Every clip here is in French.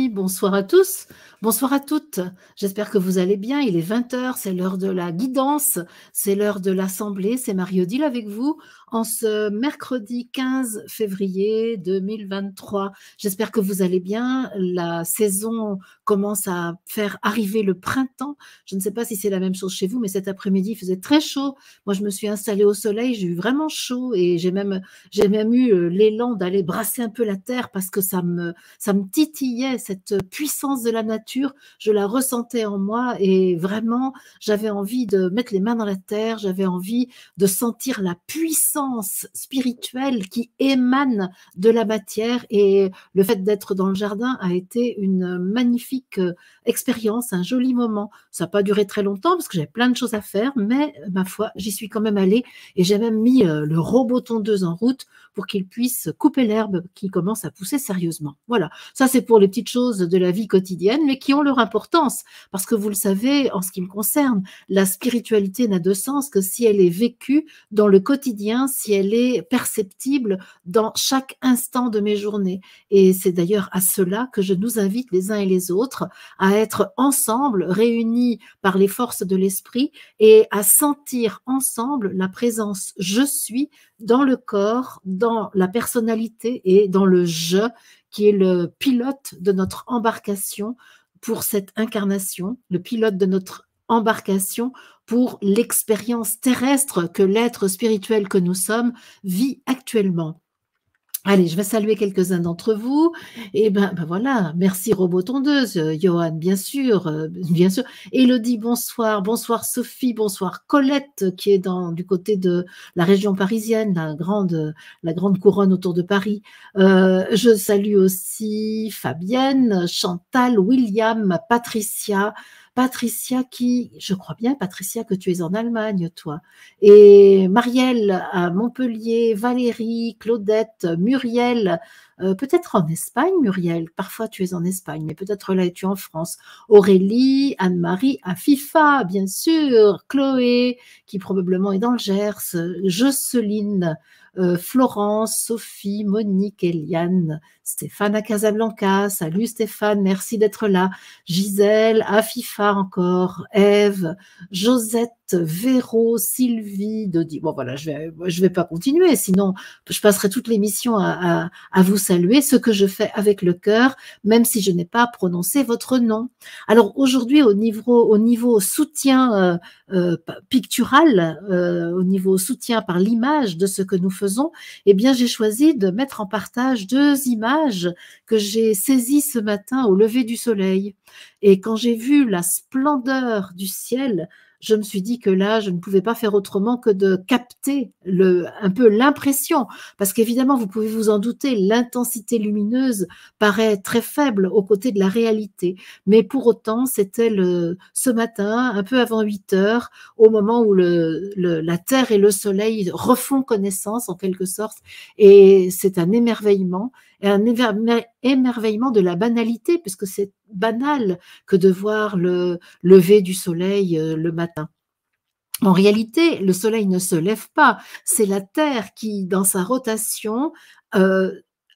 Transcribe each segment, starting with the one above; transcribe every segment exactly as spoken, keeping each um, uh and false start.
amis, bonsoir à tous, bonsoir à toutes. J'espère que vous allez bien. Il est vingt heures, c'est l'heure de la guidance, c'est l'heure de l'assemblée. C'est Marie-Odile avec vous en ce mercredi quinze février deux mille vingt-trois. J'espère que vous allez bien. La saison commence à faire arriver le printemps. Je ne sais pas si c'est la même chose chez vous, mais cet après-midi, il faisait très chaud. Moi, je me suis installée au soleil, j'ai eu vraiment chaud et j'ai même, j'ai même eu euh, l'élan d'aller brasser un peu la terre parce que ça me, ça me titillait, cette puissance de la nature, je la ressentais en moi et vraiment, j'avais envie de mettre les mains dans la terre, j'avais envie de sentir la puissance spirituelle qui émane de la matière et le fait d'être dans le jardin a été une magnifique expérience, un joli moment. Ça n'a pas duré très longtemps parce que j'avais plein de choses à faire, mais ma foi, j'y suis quand même allée et j'ai même mis le robot tondeuse en route pour qu'il puisse couper l'herbe qui commence à pousser sérieusement. Voilà, ça c'est pour les petites choses de la vie quotidienne, mais qui ont leur importance, parce que vous le savez, en ce qui me concerne, la spiritualité n'a de sens que si elle est vécue dans le quotidien, si elle est perceptible dans chaque instant de mes journées. Et c'est d'ailleurs à cela que je nous invite les uns et les autres à être ensemble, réunis par les forces de l'esprit et à sentir ensemble la présence je suis dans le corps, dans la personnalité et dans le je qui est le pilote de notre embarcation pour cette incarnation, le pilote de notre embarcation pour l'expérience terrestre que l'être spirituel que nous sommes vit actuellement. Allez, je vais saluer quelques-uns d'entre vous. Et ben, ben voilà, merci Robot Tondeuse, euh, Johan, bien sûr, euh, bien sûr. Élodie, bonsoir, bonsoir Sophie, bonsoir Colette, qui est dans, du côté de la région parisienne, la grande, la grande couronne autour de Paris. Euh, je salue aussi Fabienne, Chantal, William, Patricia, Patricia qui, je crois bien, Patricia, que tu es en Allemagne, toi. Et Marielle à Montpellier, Valérie, Claudette, Muriel, euh, peut-être en Espagne, Muriel, parfois tu es en Espagne, mais peut-être là es-tu en France. Aurélie, Anne-Marie, Afifa, bien sûr, Chloé, qui probablement est dans le Gers, Jocelyne, euh, Florence, Sophie, Monique, Eliane, Stéphane à Casablanca, salut Stéphane, merci d'être là, Gisèle, Afifa encore, Ève, Josette, Véro, Sylvie, Dodi. Bon voilà, je vais, je vais pas continuer, sinon je passerai toute l'émission à, à, à vous saluer, ce que je fais avec le cœur, même si je n'ai pas prononcé votre nom. Alors aujourd'hui, au niveau, au niveau soutien euh, euh, pictural, euh, au niveau soutien par l'image de ce que nous faisons, eh bien j'ai choisi de mettre en partage deux images que j'ai saisies ce matin au lever du soleil. Et quand j'ai vu la splendeur du ciel, je me suis dit que là, je ne pouvais pas faire autrement que de capter le, un peu l'impression, parce qu'évidemment, vous pouvez vous en douter, l'intensité lumineuse paraît très faible aux côtés de la réalité, mais pour autant, c'était le, ce matin, un peu avant huit heures, au moment où le, le, la Terre et le Soleil refont connaissance en quelque sorte, et c'est un émerveillement, et un émerveillement de la banalité, puisque c'est banal que de voir le lever du soleil euh, le matin. En réalité, le soleil ne se lève pas, c'est la Terre qui, dans sa rotation, euh,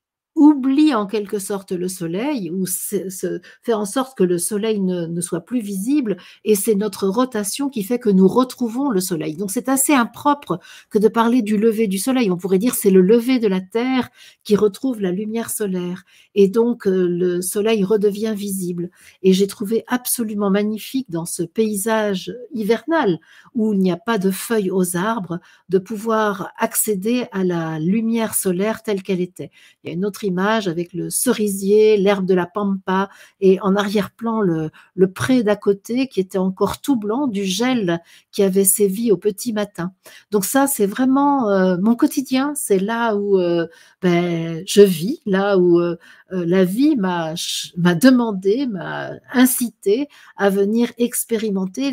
oublie en quelque sorte le soleil ou se, se, fait en sorte que le soleil ne, ne soit plus visible et c'est notre rotation qui fait que nous retrouvons le soleil. Donc c'est assez impropre que de parler du lever du soleil. On pourrait dire c'est le lever de la Terre qui retrouve la lumière solaire et donc euh, le soleil redevient visible. Et j'ai trouvé absolument magnifique dans ce paysage hivernal où il n'y a pas de feuilles aux arbres de pouvoir accéder à la lumière solaire telle qu'elle était. Il y a une autre image avec le cerisier, l'herbe de la pampa et en arrière-plan le, le pré d'à côté qui était encore tout blanc du gel qui avait sévi au petit matin. Donc ça, c'est vraiment euh, mon quotidien. C'est là où euh, ben, je vis, là où euh, la vie m'a m'a demandé, m'a incité à venir expérimenter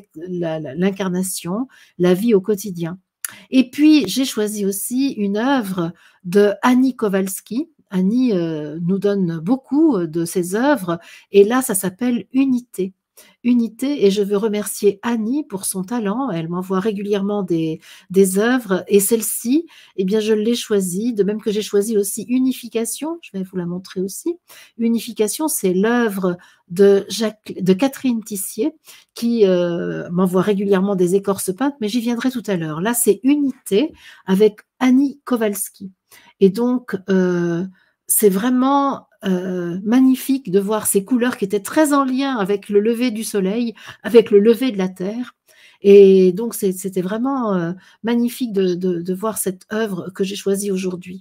l'incarnation, la vie au quotidien. Et puis, j'ai choisi aussi une œuvre de Annie Kowalski. Annie euh, nous donne beaucoup de ses œuvres et là, ça s'appelle Unité. Unité, et je veux remercier Annie pour son talent. Elle m'envoie régulièrement des, des œuvres, et celle-ci, eh bien, je l'ai choisie, de même que j'ai choisi aussi Unification. Je vais vous la montrer aussi. Unification, c'est l'œuvre de, Jacques, de Catherine Tissier, qui euh, m'envoie régulièrement des écorces peintes, mais j'y viendrai tout à l'heure. Là, c'est Unité avec Annie Kowalski. Et donc, euh, c'est vraiment euh, magnifique de voir ces couleurs qui étaient très en lien avec le lever du soleil, avec le lever de la terre. Et donc, c'était vraiment euh, magnifique de, de, de voir cette œuvre que j'ai choisie aujourd'hui.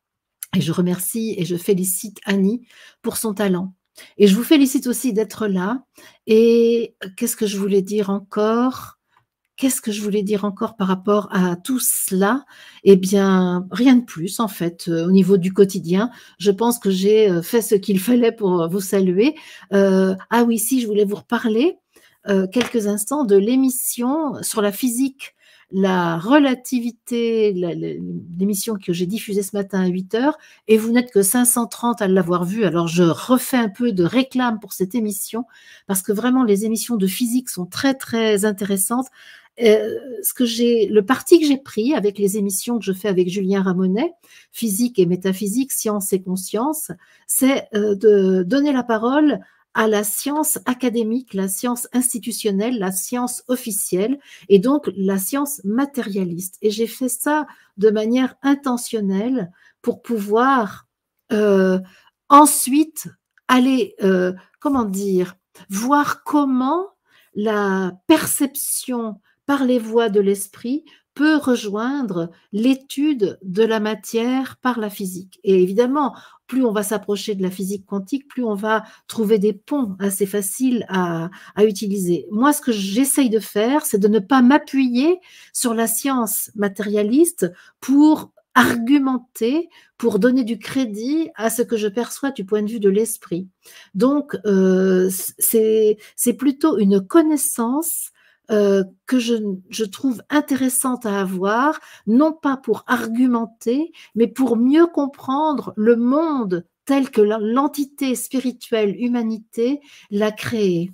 Et je remercie et je félicite Annie pour son talent. Et je vous félicite aussi d'être là. Et qu'est-ce que je voulais dire encore ? Qu'est-ce que je voulais dire encore par rapport à tout cela? Eh bien, rien de plus, en fait, euh, au niveau du quotidien. Je pense que j'ai euh, fait ce qu'il fallait pour vous saluer. Euh, ah oui, si, je voulais vous reparler euh, quelques instants de l'émission sur la physique, la relativité, l'émission que j'ai diffusée ce matin à huit heures, et vous n'êtes que cinq cent trente à l'avoir vue. Alors, je refais un peu de réclame pour cette émission, parce que vraiment, les émissions de physique sont très, très intéressantes. Euh, ce que j'ai, le parti que j'ai pris avec les émissions que je fais avec Julien Ramonet, physique et métaphysique, science et conscience, c'est euh, de donner la parole à la science académique, la science institutionnelle, la science officielle, et donc la science matérialiste. Et j'ai fait ça de manière intentionnelle pour pouvoir euh, ensuite aller, euh, comment dire, voir comment la perception par les voies de l'esprit peut rejoindre l'étude de la matière par la physique. Et évidemment, plus on va s'approcher de la physique quantique, plus on va trouver des ponts assez faciles à, à utiliser. Moi, ce que j'essaye de faire, c'est de ne pas m'appuyer sur la science matérialiste pour argumenter, pour donner du crédit à ce que je perçois du point de vue de l'esprit. Donc, euh, c'est plutôt une connaissance Euh, que je, je trouve intéressante à avoir, non pas pour argumenter, mais pour mieux comprendre le monde tel que l'entité spirituelle humanité l'a créé.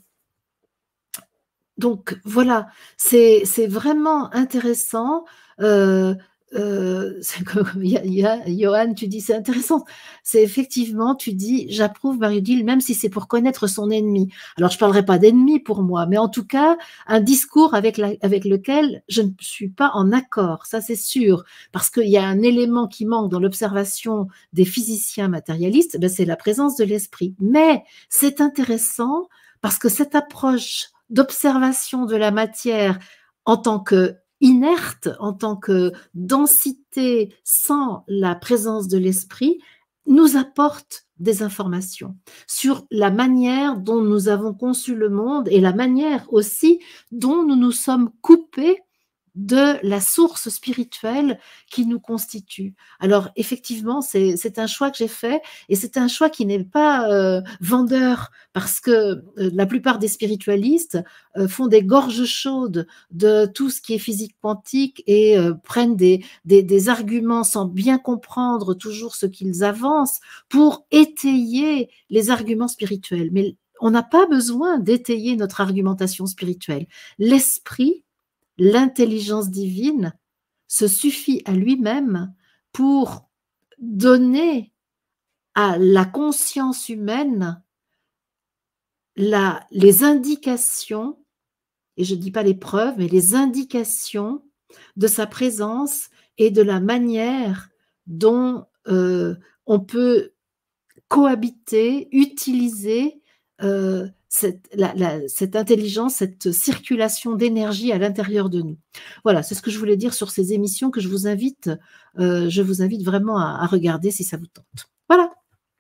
Donc voilà, c'est vraiment intéressant. Euh, euh, comme il y a, il y a, Johan, tu dis c'est intéressant. C'est effectivement, tu dis j'approuve Marie-Odile même si c'est pour connaître son ennemi. Alors je parlerai pas d'ennemi pour moi, mais en tout cas un discours avec, la, avec lequel je ne suis pas en accord, ça c'est sûr, parce qu'il y a un élément qui manque dans l'observation des physiciens matérialistes, ben c'est la présence de l'esprit. Mais c'est intéressant parce que cette approche d'observation de la matière en tant que inerte, en tant que densité sans la présence de l'esprit, nous apporte des informations sur la manière dont nous avons conçu le monde et la manière aussi dont nous nous sommes coupés de la source spirituelle qui nous constitue. Alors effectivement, c'est un choix que j'ai fait et c'est un choix qui n'est pas euh, vendeur parce que euh, la plupart des spiritualistes euh, font des gorges chaudes de tout ce qui est physique quantique et euh, prennent des, des, des arguments sans bien comprendre toujours ce qu'ils avancent pour étayer les arguments spirituels. Mais on n'a pas besoin d'étayer notre argumentation spirituelle. L'esprit, l'intelligence divine se suffit à lui-même pour donner à la conscience humaine la, les indications, et je ne dis pas les preuves, mais les indications de sa présence et de la manière dont euh, on peut cohabiter, utiliser euh, cette, la, la, cette intelligence, cette circulation d'énergie à l'intérieur de nous. Voilà, c'est ce que je voulais dire sur ces émissions que je vous invite, euh, je vous invite vraiment à, à regarder si ça vous tente. Voilà.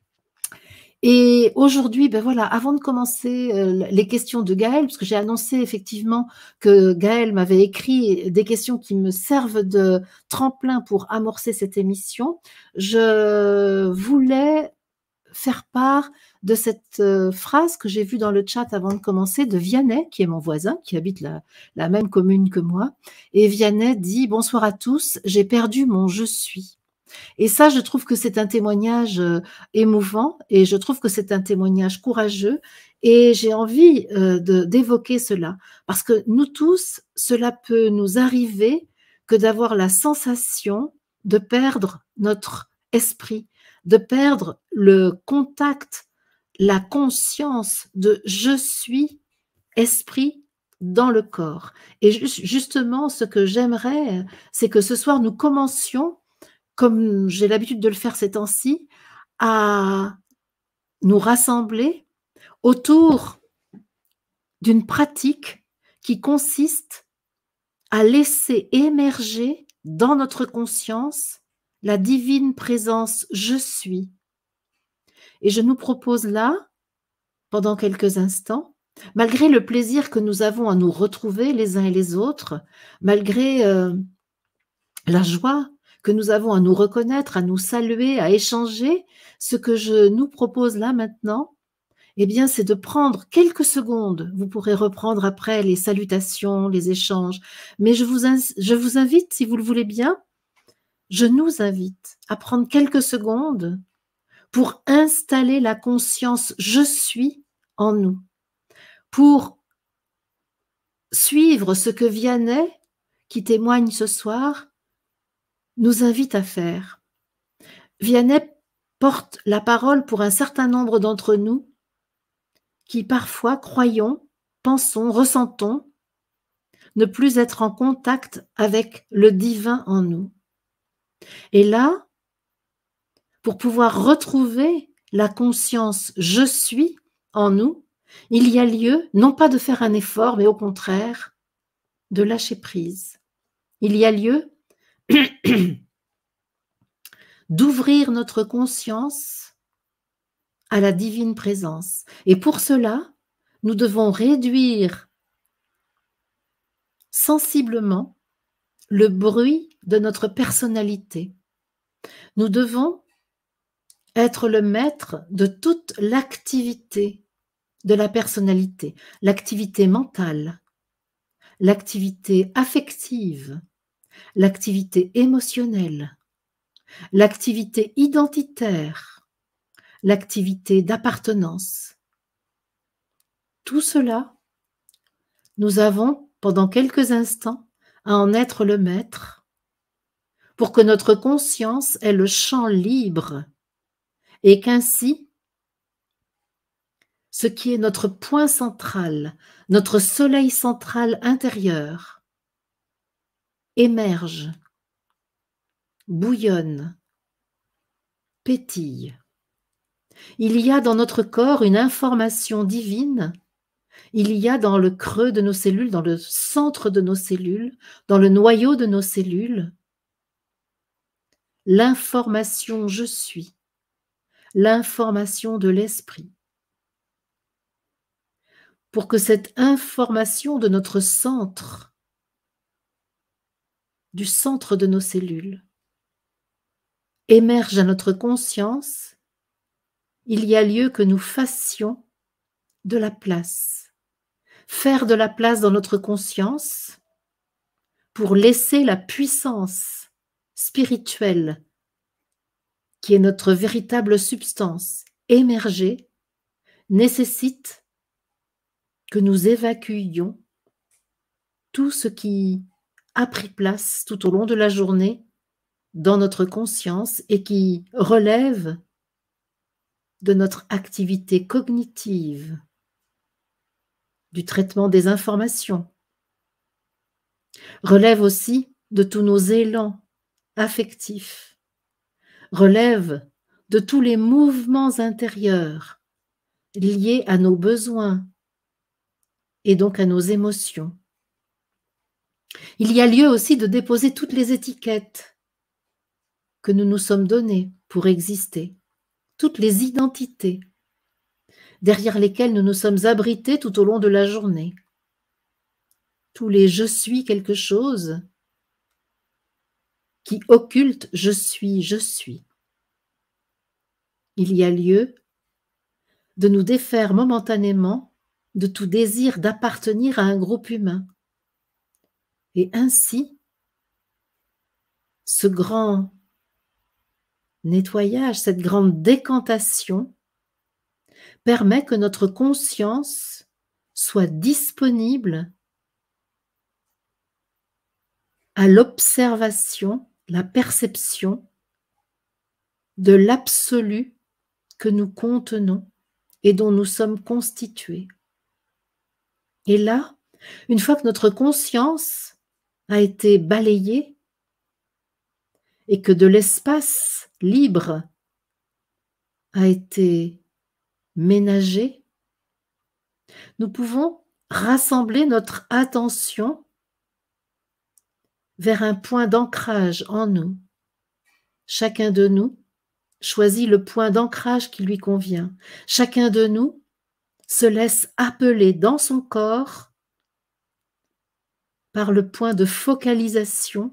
Et aujourd'hui, ben voilà, avant de commencer euh, les questions de Gaël, parce que j'ai annoncé effectivement que Gaël m'avait écrit des questions qui me servent de tremplin pour amorcer cette émission, je voulais faire part de cette euh, phrase que j'ai vue dans le chat avant de commencer de Vianney, qui est mon voisin, qui habite la, la même commune que moi. Et Vianney dit « Bonsoir à tous, j'ai perdu mon je suis ». Et ça, je trouve que c'est un témoignage, heu, émouvant et je trouve que c'est un témoignage courageux et j'ai envie, heu, de d'évoquer cela. Parce que nous tous, cela peut nous arriver que d'avoir la sensation de perdre notre esprit, de perdre le contact, la conscience de «je suis esprit dans le corps» et jus justement ce que j'aimerais, c'est que ce soir nous commencions comme j'ai l'habitude de le faire ces temps-ci, à nous rassembler autour d'une pratique qui consiste à laisser émerger dans notre conscience la divine présence «Je suis» et je nous propose là, pendant quelques instants, malgré le plaisir que nous avons à nous retrouver les uns et les autres, malgré, heu, la joie que nous avons à nous reconnaître, à nous saluer, à échanger, ce que je nous propose là maintenant, eh bien, c'est de prendre quelques secondes. Vous pourrez reprendre après les salutations, les échanges, mais je vous ins je vous invite, si vous le voulez bien, je nous invite à prendre quelques secondes pour installer la conscience «je suis» en nous, pour suivre ce que Vianney, qui témoigne ce soir, nous invite à faire. Vianney porte la parole pour un certain nombre d'entre nous qui parfois croyons, pensons, ressentons ne plus être en contact avec le divin en nous. Et là, pour pouvoir retrouver la conscience «je suis» en nous, il y a lieu non pas de faire un effort, mais au contraire de lâcher prise. Il y a lieu d'ouvrir notre conscience à la divine présence. Et pour cela, nous devons réduire sensiblement le bruit de notre personnalité. Nous devons être le maître de toute l'activité de la personnalité, l'activité mentale, l'activité affective, l'activité émotionnelle, l'activité identitaire, l'activité d'appartenance. Tout cela, nous avons, pendant quelques instants, à en être le maître pour que notre conscience ait le champ libre et qu'ainsi, ce qui est notre point central, notre soleil central intérieur, émerge, bouillonne, pétille. Il y a dans notre corps une information divine, il y a dans le creux de nos cellules, dans le centre de nos cellules, dans le noyau de nos cellules, l'information «je suis», l'information de l'esprit. Pour que cette information de notre centre, du centre de nos cellules, émerge à notre conscience, il y a lieu que nous fassions de la place. Faire de la place dans notre conscience pour laisser la puissance spirituelle, qui est notre véritable substance, émerger, nécessite que nous évacuions tout ce qui a pris place tout au long de la journée dans notre conscience et qui relève de notre activité cognitive, du traitement des informations, relève aussi de tous nos élans affectifs, relève de tous les mouvements intérieurs liés à nos besoins et donc à nos émotions. Il y a lieu aussi de déposer toutes les étiquettes que nous nous sommes données pour exister, toutes les identités derrière lesquelles nous nous sommes abrités tout au long de la journée, tous les « je suis quelque chose » qui occultent « je suis, je suis ». Il y a lieu de nous défaire momentanément de tout désir d'appartenir à un groupe humain. Et ainsi, ce grand nettoyage, cette grande décantation permet que notre conscience soit disponible à l'observation, la perception de l'absolu que nous contenons et dont nous sommes constitués. Et là, une fois que notre conscience a été balayée et que de l'espace libre a été ménagé, nous pouvons rassembler notre attention vers un point d'ancrage en nous. Chacun de nous choisit le point d'ancrage qui lui convient. Chacun de nous se laisse appeler dans son corps par le point de focalisation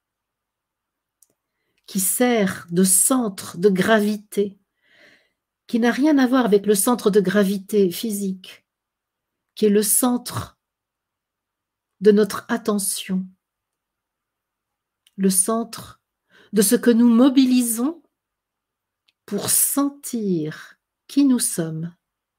qui sert de centre de gravité, qui n'a rien à voir avec le centre de gravité physique, qui est le centre de notre attention, le centre de ce que nous mobilisons pour sentir qui nous sommes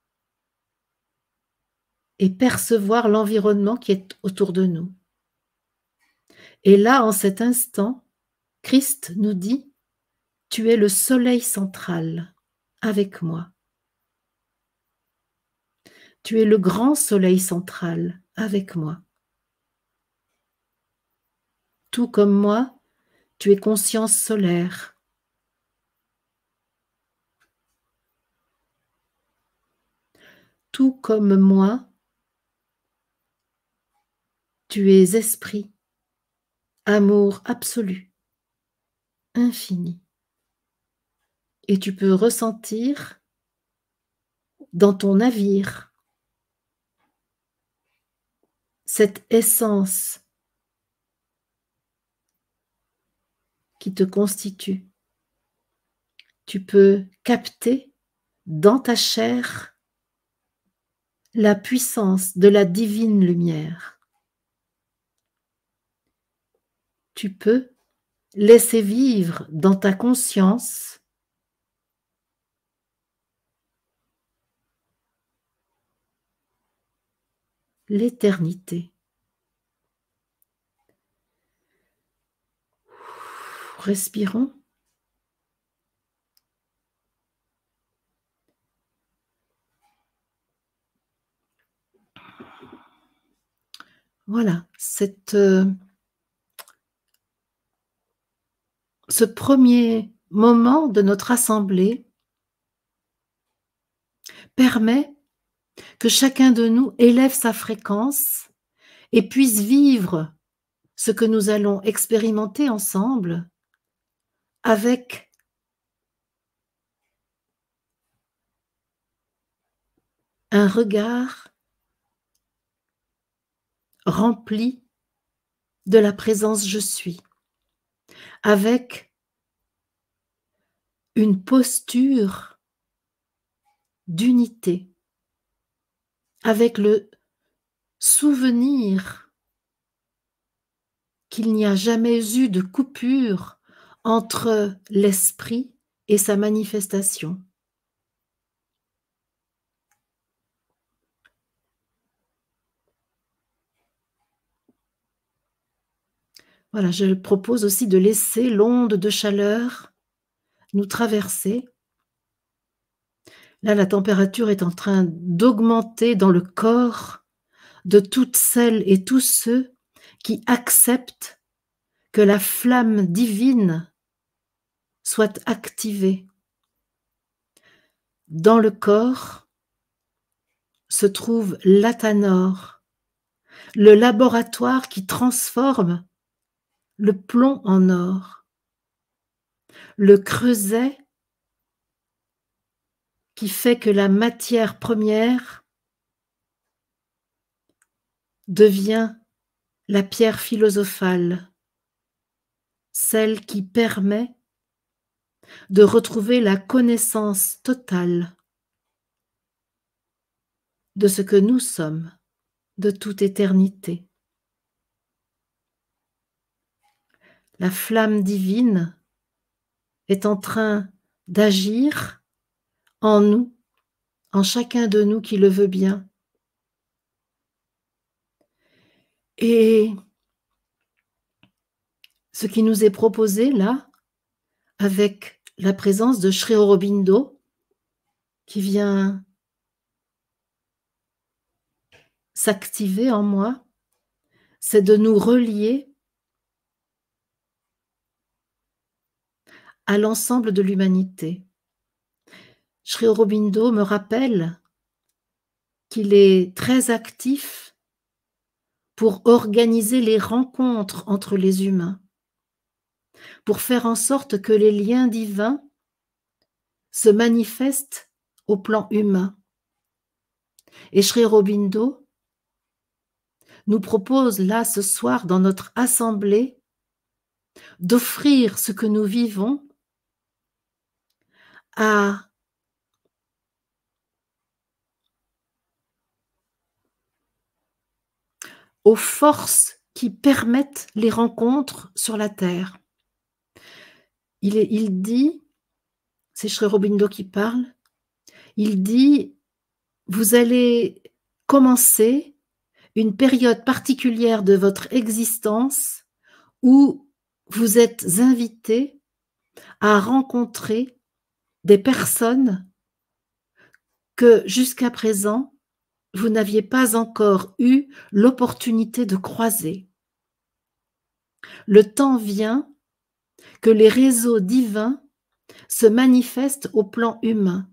et percevoir l'environnement qui est autour de nous. Et là, en cet instant, Christ nous dit, tu es le soleil central avec moi. Tu es le grand soleil central avec moi. Tout comme moi, tu es conscience solaire. Tout comme moi, tu es esprit, amour absolu, infini. Et tu peux ressentir dans ton navire cette essence qui te constitue. Tu peux capter dans ta chair la puissance de la divine lumière. Tu peux laisser vivre dans ta conscience l'éternité. Respirons. Voilà, cette, euh, ce premier moment de notre assemblée permet que chacun de nous élève sa fréquence et puisse vivre ce que nous allons expérimenter ensemble avec un regard rempli de la présence je suis, avec une posture d'unité, avec le souvenir qu'il n'y a jamais eu de coupure entre l'esprit et sa manifestation. Voilà, je propose aussi de laisser l'onde de chaleur nous traverser. Là, la température est en train d'augmenter dans le corps de toutes celles et tous ceux qui acceptent que la flamme divine soit activée. Dans le corps se trouve l'Athanor, le laboratoire qui transforme le plomb en or, le creuset qui fait que la matière première devient la pierre philosophale, celle qui permet de retrouver la connaissance totale de ce que nous sommes de toute éternité. La flamme divine est en train d'agir en nous, en chacun de nous qui le veut bien. Et ce qui nous est proposé là, avec la présence de Sri Aurobindo, qui vient s'activer en moi, c'est de nous relier à l'ensemble de l'humanité. Sri Aurobindo me rappelle qu'il est très actif pour organiser les rencontres entre les humains, pour faire en sorte que les liens divins se manifestent au plan humain. Et Sri Aurobindo nous propose là, ce soir, dans notre assemblée, d'offrir ce que nous vivons à aux forces qui permettent les rencontres sur la terre. Il, est, il dit, c'est Sri Aurobindo qui parle, il dit, vous allez commencer une période particulière de votre existence où vous êtes invité à rencontrer des personnes que jusqu'à présent, vous n'aviez pas encore eu l'opportunité de croiser. Le temps vient que les réseaux divins se manifestent au plan humain.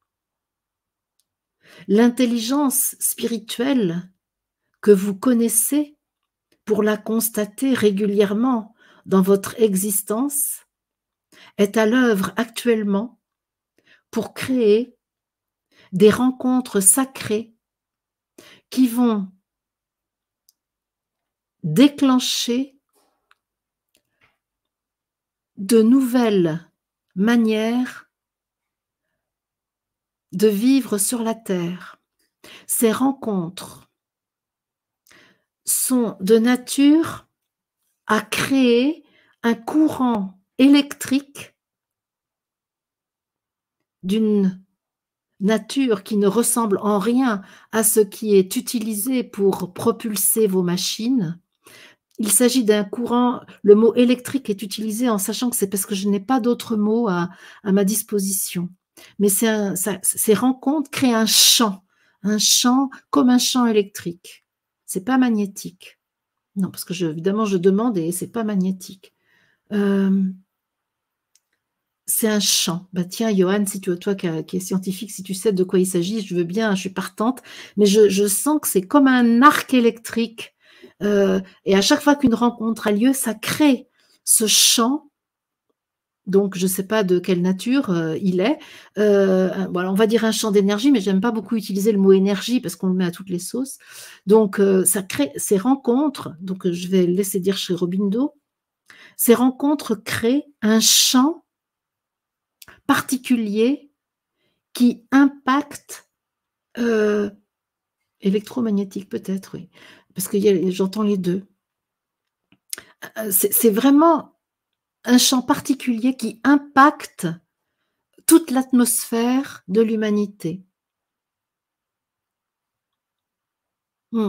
L'intelligence spirituelle que vous connaissez pour la constater régulièrement dans votre existence est à l'œuvre actuellement pour créer des rencontres sacrées qui vont déclencher de nouvelles manières de vivre sur la terre. Ces rencontres sont de nature à créer un courant électrique d'une nature qui ne ressemble en rien à ce qui est utilisé pour propulser vos machines. Il s'agit d'un courant, le mot électrique est utilisé en sachant que c'est parce que je n'ai pas d'autres mots à, à ma disposition. Mais c'est un, ça, ces rencontres créent un champ, un champ comme un champ électrique. C'est pas magnétique. Non, parce que je, évidemment, je demande et c'est pas magnétique. Euh, c'est un champ. Bah tiens, Johan, si tu toi qui, qui est scientifique, si tu sais de quoi il s'agit, je veux bien, je suis partante, mais je, je sens que c'est comme un arc électrique. Euh, et à chaque fois qu'une rencontre a lieu, ça crée ce champ. Donc, je ne sais pas de quelle nature euh, il est. Euh, voilà, on va dire un champ d'énergie, mais j'aime pas beaucoup utiliser le mot énergie parce qu'on le met à toutes les sauces. Donc, euh, ça crée ces rencontres. Donc, je vais laisser dire chez Aurobindo. Ces rencontres créent un champ particulier qui impacte euh, électromagnétique peut-être, oui, parce que j'entends les deux. C'est vraiment un champ particulier qui impacte toute l'atmosphère de l'humanité. Hmm.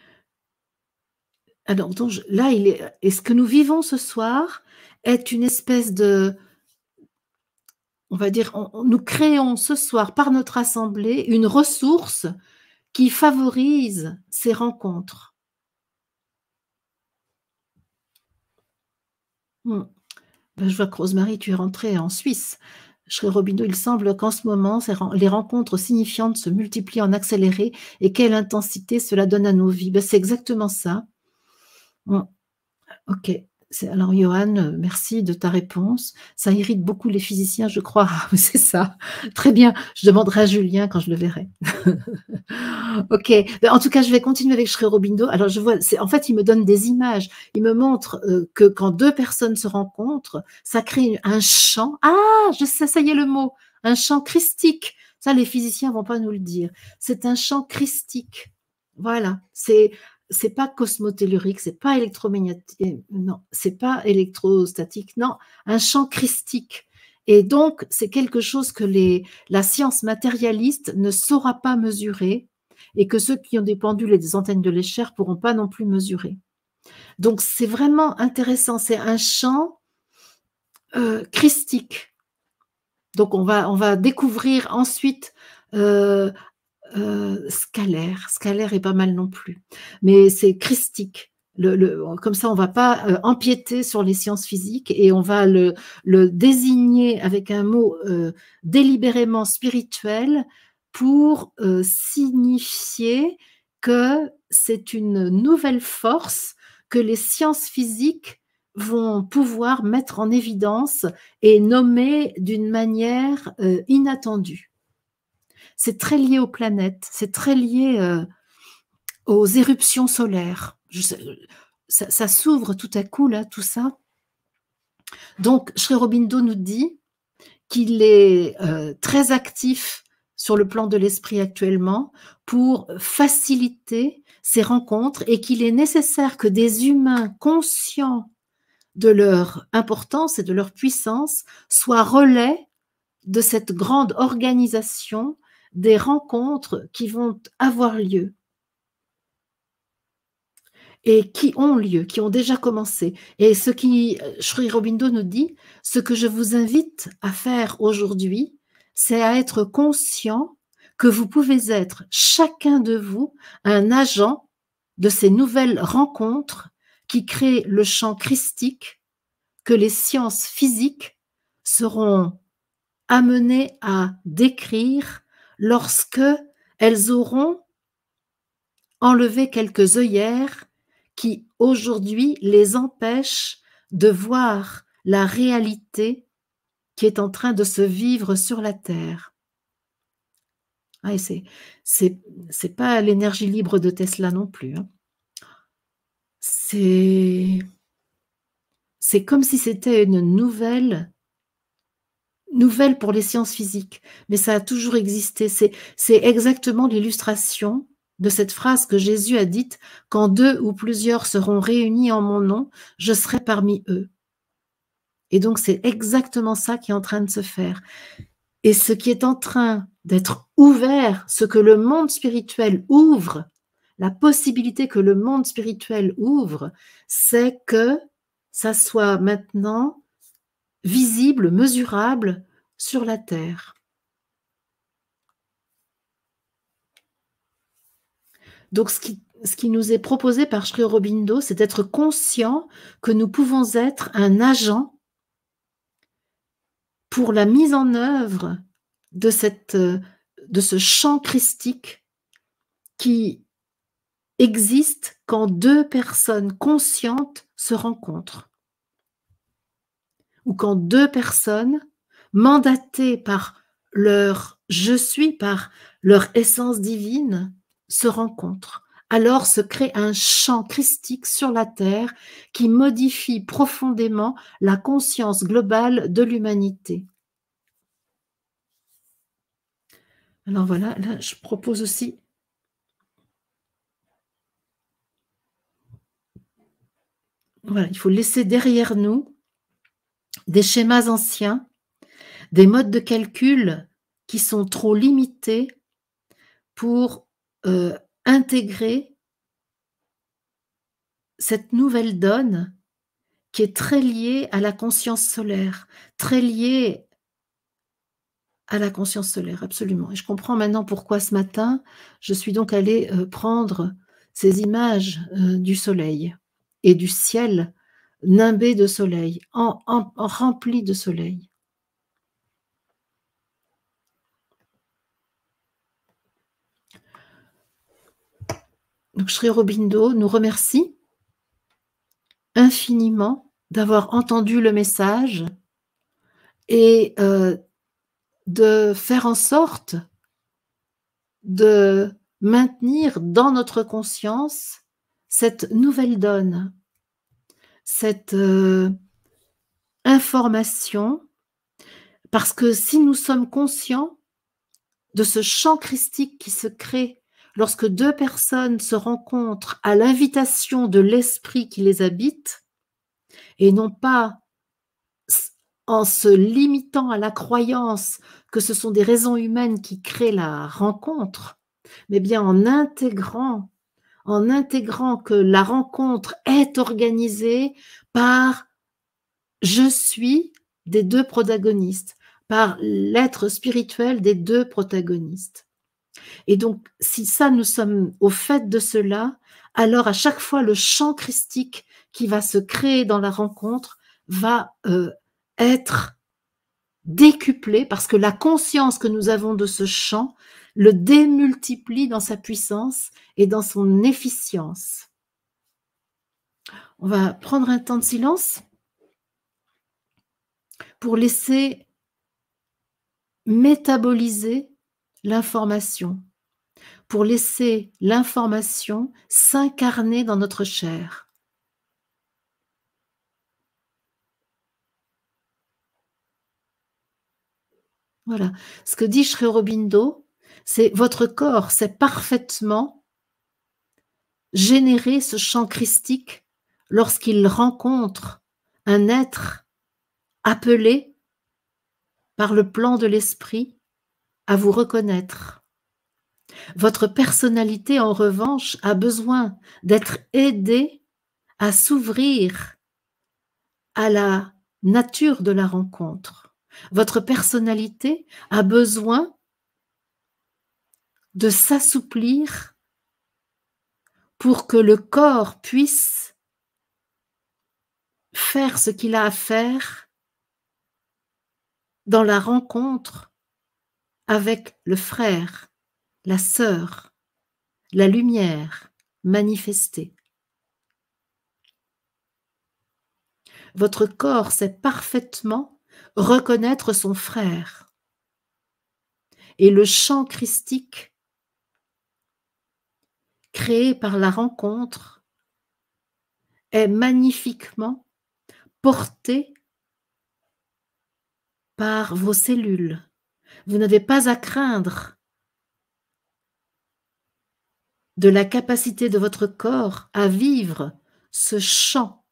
Alors, donc, là, il est, et ce que nous vivons ce soir est une espèce de, on va dire, on, nous créons ce soir par notre assemblée une ressource qui favorise ces rencontres. Hmm. Ben, je vois que Rosemary, tu es rentrée en Suisse. Sri Aurobindo, il semble qu'en ce moment, les rencontres signifiantes se multiplient en accéléré et quelle intensité cela donne à nos vies. Ben, c'est exactement ça. Hmm. Ok. Alors, Johan, merci de ta réponse. Ça irrite beaucoup les physiciens, je crois. C'est ça. Très bien. Je demanderai à Julien quand je le verrai. Ok. En tout cas, je vais continuer avec Sri Aurobindo. Alors, je vois, en fait, il me donne des images. Il me montre euh, que quand deux personnes se rencontrent, ça crée un champ. Ah, je sais, ça y est le mot. Un champ christique. Ça, les physiciens vont pas nous le dire. C'est un champ christique. Voilà. C'est c'est pas cosmotellurique, c'est pas électromagnétique, non, c'est pas électrostatique, non, un champ christique. Et donc, c'est quelque chose que les, la science matérialiste ne saura pas mesurer et que ceux qui ont des pendules et des antennes de l'Escher ne pourront pas non plus mesurer. Donc, c'est vraiment intéressant. C'est un champ euh, christique. Donc, on va, on va découvrir ensuite euh, euh, scalaire. Scalaire est pas mal non plus. Mais c'est christique. Le, le, comme ça, on ne va pas euh, empiéter sur les sciences physiques et on va le, le désigner avec un mot euh, délibérément spirituel pour euh, signifier que c'est une nouvelle force que les sciences physiques vont pouvoir mettre en évidence et nommer d'une manière euh, inattendue. C'est très lié aux planètes, c'est très lié euh, aux éruptions solaires. Je sais, ça, ça s'ouvre tout à coup, là, tout ça. Donc, Sri Aurobindo nous dit qu'il est euh, très actif sur le plan de l'esprit actuellement pour faciliter ces rencontres et qu'il est nécessaire que des humains conscients de leur importance et de leur puissance soient relais de cette grande organisation des rencontres qui vont avoir lieu et qui ont lieu, qui ont déjà commencé. Et ce qui, Sri Aurobindo nous dit, ce que je vous invite à faire aujourd'hui, c'est à être conscient que vous pouvez être, chacun de vous, un agent de ces nouvelles rencontres qui créent le champ christique que les sciences physiques seront amenées à décrire lorsque elles auront enlevé quelques œillères qui aujourd'hui les empêchent de voir la réalité qui est en train de se vivre sur la Terre. Ah, et c'est, c'est, c'est pas l'énergie libre de Tesla non plus. Hein. C'est, c'est comme si c'était une nouvelle, nouvelle pour les sciences physiques, mais ça a toujours existé. C'est, c'est exactement l'illustration de cette phrase que Jésus a dite, « Quand deux ou plusieurs seront réunis en mon nom, je serai parmi eux. » Et donc, c'est exactement ça qui est en train de se faire. Et ce qui est en train d'être ouvert, ce que le monde spirituel ouvre, la possibilité que le monde spirituel ouvre, c'est que ça soit maintenant visible, mesurable sur la Terre. Donc, ce qui, ce qui nous est proposé par Sri Aurobindo, c'est d'être conscient que nous pouvons être un agent pour la mise en œuvre de, cette, de ce champ christique qui existe quand deux personnes conscientes se rencontrent, ou quand deux personnes mandatées par leur « je suis », par leur essence divine, se rencontrent. Alors se crée un champ christique sur la Terre qui modifie profondément la conscience globale de l'humanité. Alors voilà, là je propose aussi voilà, il faut laisser derrière nous des schémas anciens, des modes de calcul qui sont trop limités pour euh, intégrer cette nouvelle donne qui est très liée à la conscience solaire, très liée à la conscience solaire, absolument. Et je comprends maintenant pourquoi ce matin, je suis donc allée euh, prendre ces images euh, du soleil et du ciel nimbé de soleil, en, en, en rempli de soleil. Donc Sri Aurobindo nous remercie infiniment d'avoir entendu le message et euh, de faire en sorte de maintenir dans notre conscience cette nouvelle donne, cette euh, information, parce que si nous sommes conscients de ce champ christique qui se crée lorsque deux personnes se rencontrent à l'invitation de l'esprit qui les habite, et non pas en se limitant à la croyance que ce sont des raisons humaines qui créent la rencontre, mais bien en intégrant, en intégrant que la rencontre est organisée par je suis des deux protagonistes, par l'être spirituel des deux protagonistes. Et donc, si ça, nous sommes au fait de cela, alors à chaque fois, le champ christique qui va se créer dans la rencontre va euh, être décuplé parce que la conscience que nous avons de ce champ le démultiplie dans sa puissance et dans son efficience. On va prendre un temps de silence pour laisser métaboliser l'information, pour laisser l'information s'incarner dans notre chair. Voilà. Ce que dit Sri Aurobindo, c'est votre corps sait parfaitement générer ce champ christique lorsqu'il rencontre un être appelé par le plan de l'esprit à vous reconnaître. Votre personnalité, en revanche, a besoin d'être aidée à s'ouvrir à la nature de la rencontre. Votre personnalité a besoin de s'assouplir pour que le corps puisse faire ce qu'il a à faire dans la rencontre avec le frère, la sœur, la lumière manifestée. Votre corps sait parfaitement reconnaître son frère. Et le champ christique créé par la rencontre est magnifiquement porté par vos cellules. Vous n'avez pas à craindre de la capacité de votre corps à vivre ce champ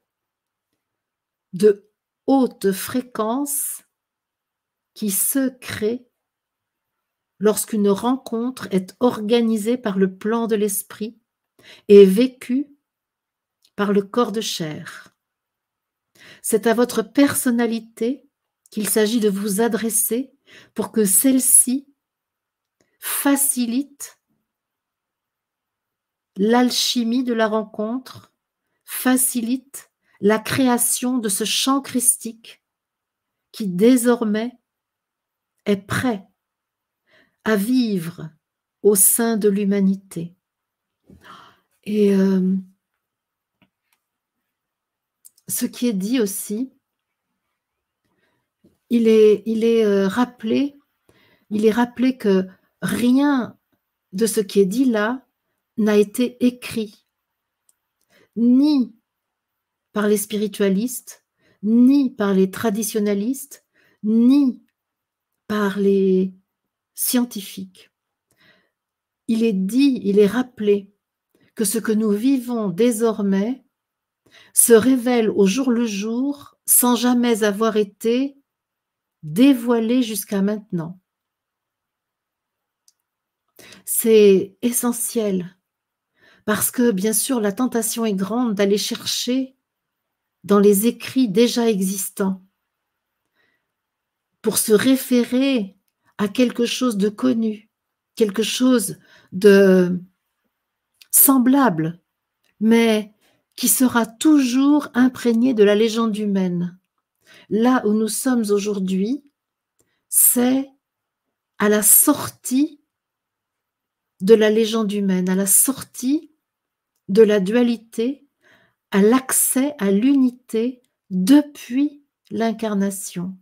de haute fréquence qui se crée lorsqu'une rencontre est organisée par le plan de l'esprit et vécue par le corps de chair. C'est à votre personnalité qu'il s'agit de vous adresser pour que celle-ci facilite l'alchimie de la rencontre, facilite la création de ce champ christique qui désormais est prêt à vivre au sein de l'humanité. Et euh, ce qui est dit aussi, il est, il est euh, rappelé, il est rappelé que rien de ce qui est dit là n'a été écrit, ni par les spiritualistes, ni par les traditionalistes, ni par les scientifiques. Il est dit, il est rappelé que ce que nous vivons désormais se révèle au jour le jour sans jamais avoir été dévoilé jusqu'à maintenant. C'est essentiel parce que bien sûr la tentation est grande d'aller chercher dans les écrits déjà existants pour se référer à quelque chose de connu, quelque chose de semblable, mais qui sera toujours imprégné de la légende humaine. Là où nous sommes aujourd'hui, c'est à la sortie de la légende humaine, à la sortie de la dualité, à l'accès à l'unité depuis l'incarnation.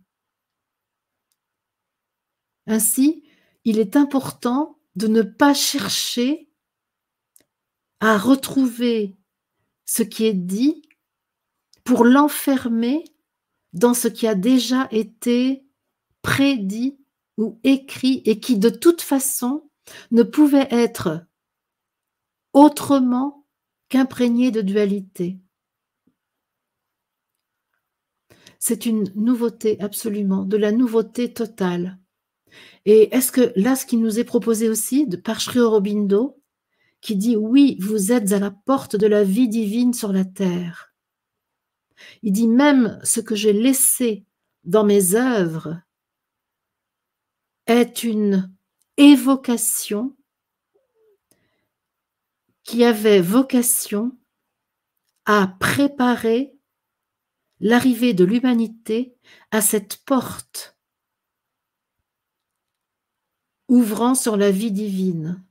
Ainsi, il est important de ne pas chercher à retrouver ce qui est dit pour l'enfermer dans ce qui a déjà été prédit ou écrit et qui de toute façon ne pouvait être autrement qu'imprégné de dualité. C'est une nouveauté absolument, de la nouveauté totale. Et est-ce que là, ce qui nous est proposé aussi de par Sri Aurobindo, qui dit: «Oui, vous êtes à la porte de la vie divine sur la terre». Il dit: «Même ce que j'ai laissé dans mes œuvres est une évocation qui avait vocation à préparer l'arrivée de l'humanité à cette porte ouvrant sur la vie divine».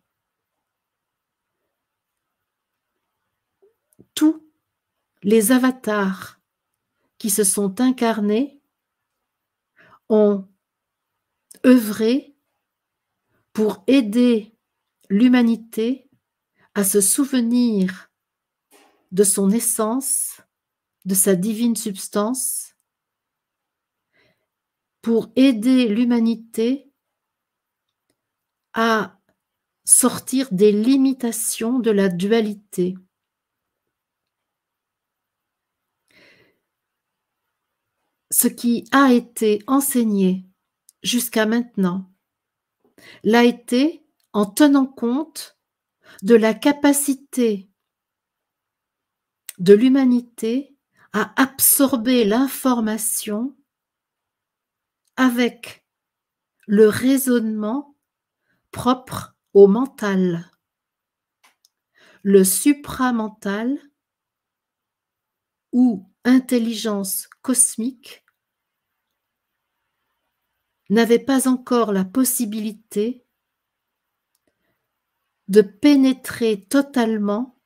Tous les avatars qui se sont incarnés ont œuvré pour aider l'humanité à se souvenir de son essence, de sa divine substance, pour aider l'humanité à sortir des limitations de la dualité. Ce qui a été enseigné jusqu'à maintenant l'a été en tenant compte de la capacité de l'humanité à absorber l'information avec le raisonnement propre au mental. Le supramental ou intelligence cosmique n'avait pas encore la possibilité de pénétrer totalement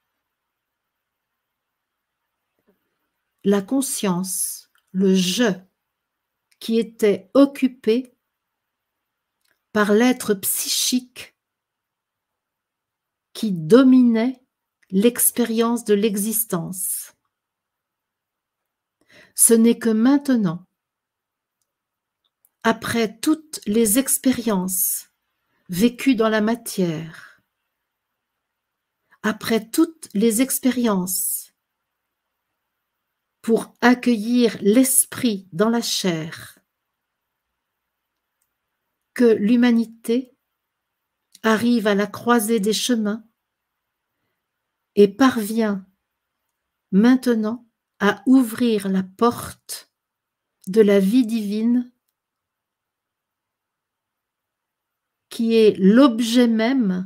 la conscience, le je, qui était occupé par l'être psychique qui dominait l'expérience de l'existence. Ce n'est que maintenant, après toutes les expériences vécues dans la matière, après toutes les expériences pour accueillir l'esprit dans la chair, que l'humanité arrive à la croisée des chemins et parvient maintenant à ouvrir la porte de la vie divine qui est l'objet même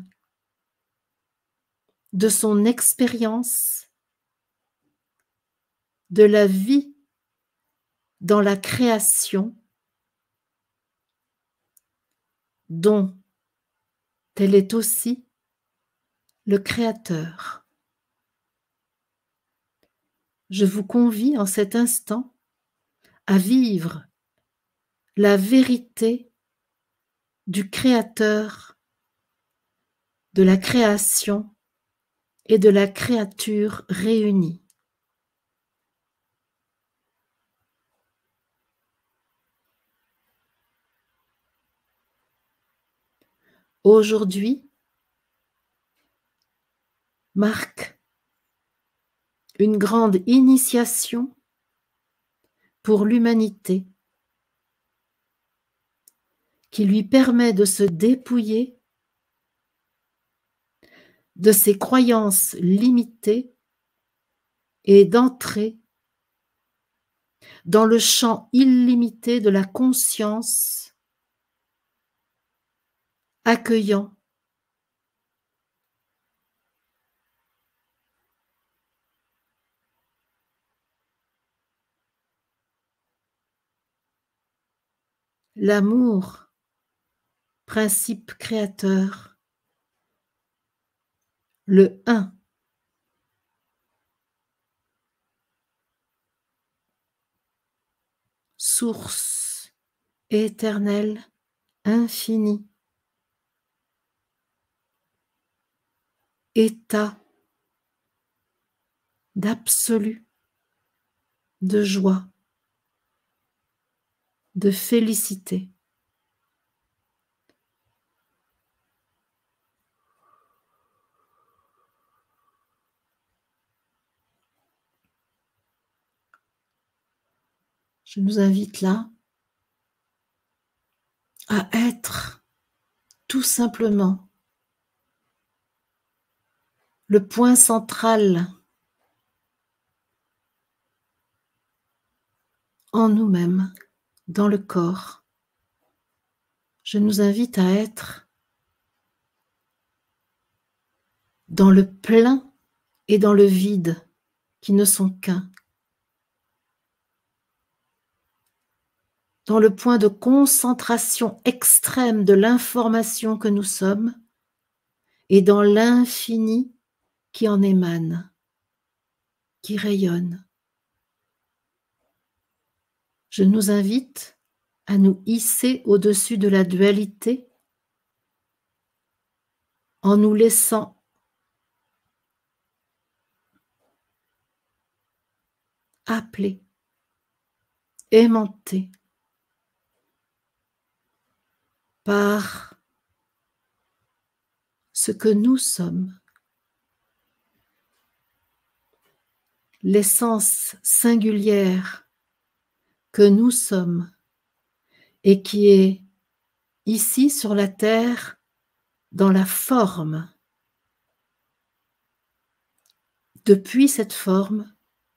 de son expérience de la vie dans la création dont elle est aussi le créateur. Je vous convie en cet instant à vivre la vérité du créateur, de la création et de la créature réunie. Aujourd'hui marque une grande initiation pour l'humanité qui lui permet de se dépouiller de ses croyances limitées et d'entrer dans le champ illimité de la conscience accueillant l'amour, principe créateur, le un, source éternelle, infinie, état d'absolu, de joie, de félicité. Je nous invite là à être tout simplement le point central en nous-mêmes, dans le corps. Je nous invite à être dans le plein et dans le vide qui ne sont qu'un. Dans le point de concentration extrême de l'information que nous sommes et dans l'infini qui en émane, qui rayonne. Je nous invite à nous hisser au-dessus de la dualité en nous laissant appeler, aimanter par ce que nous sommes, l'essence singulière que nous sommes et qui est ici sur la terre dans la forme. Depuis cette forme,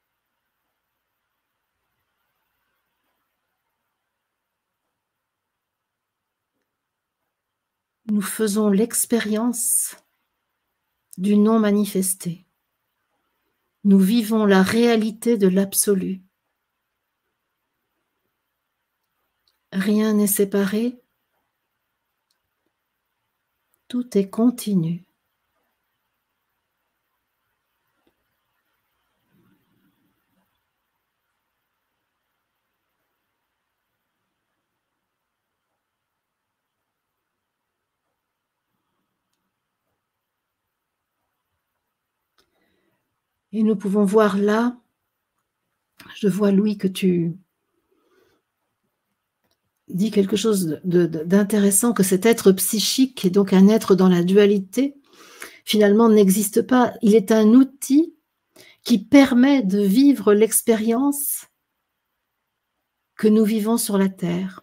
nous faisons l'expérience du non manifesté. Nous vivons la réalité de l'absolu. Rien n'est séparé, tout est continu. Et nous pouvons voir là, je vois Louis que tu dis quelque chose d'intéressant, que cet être psychique, qui est donc un être dans la dualité, finalement n'existe pas. Il est un outil qui permet de vivre l'expérience que nous vivons sur la Terre.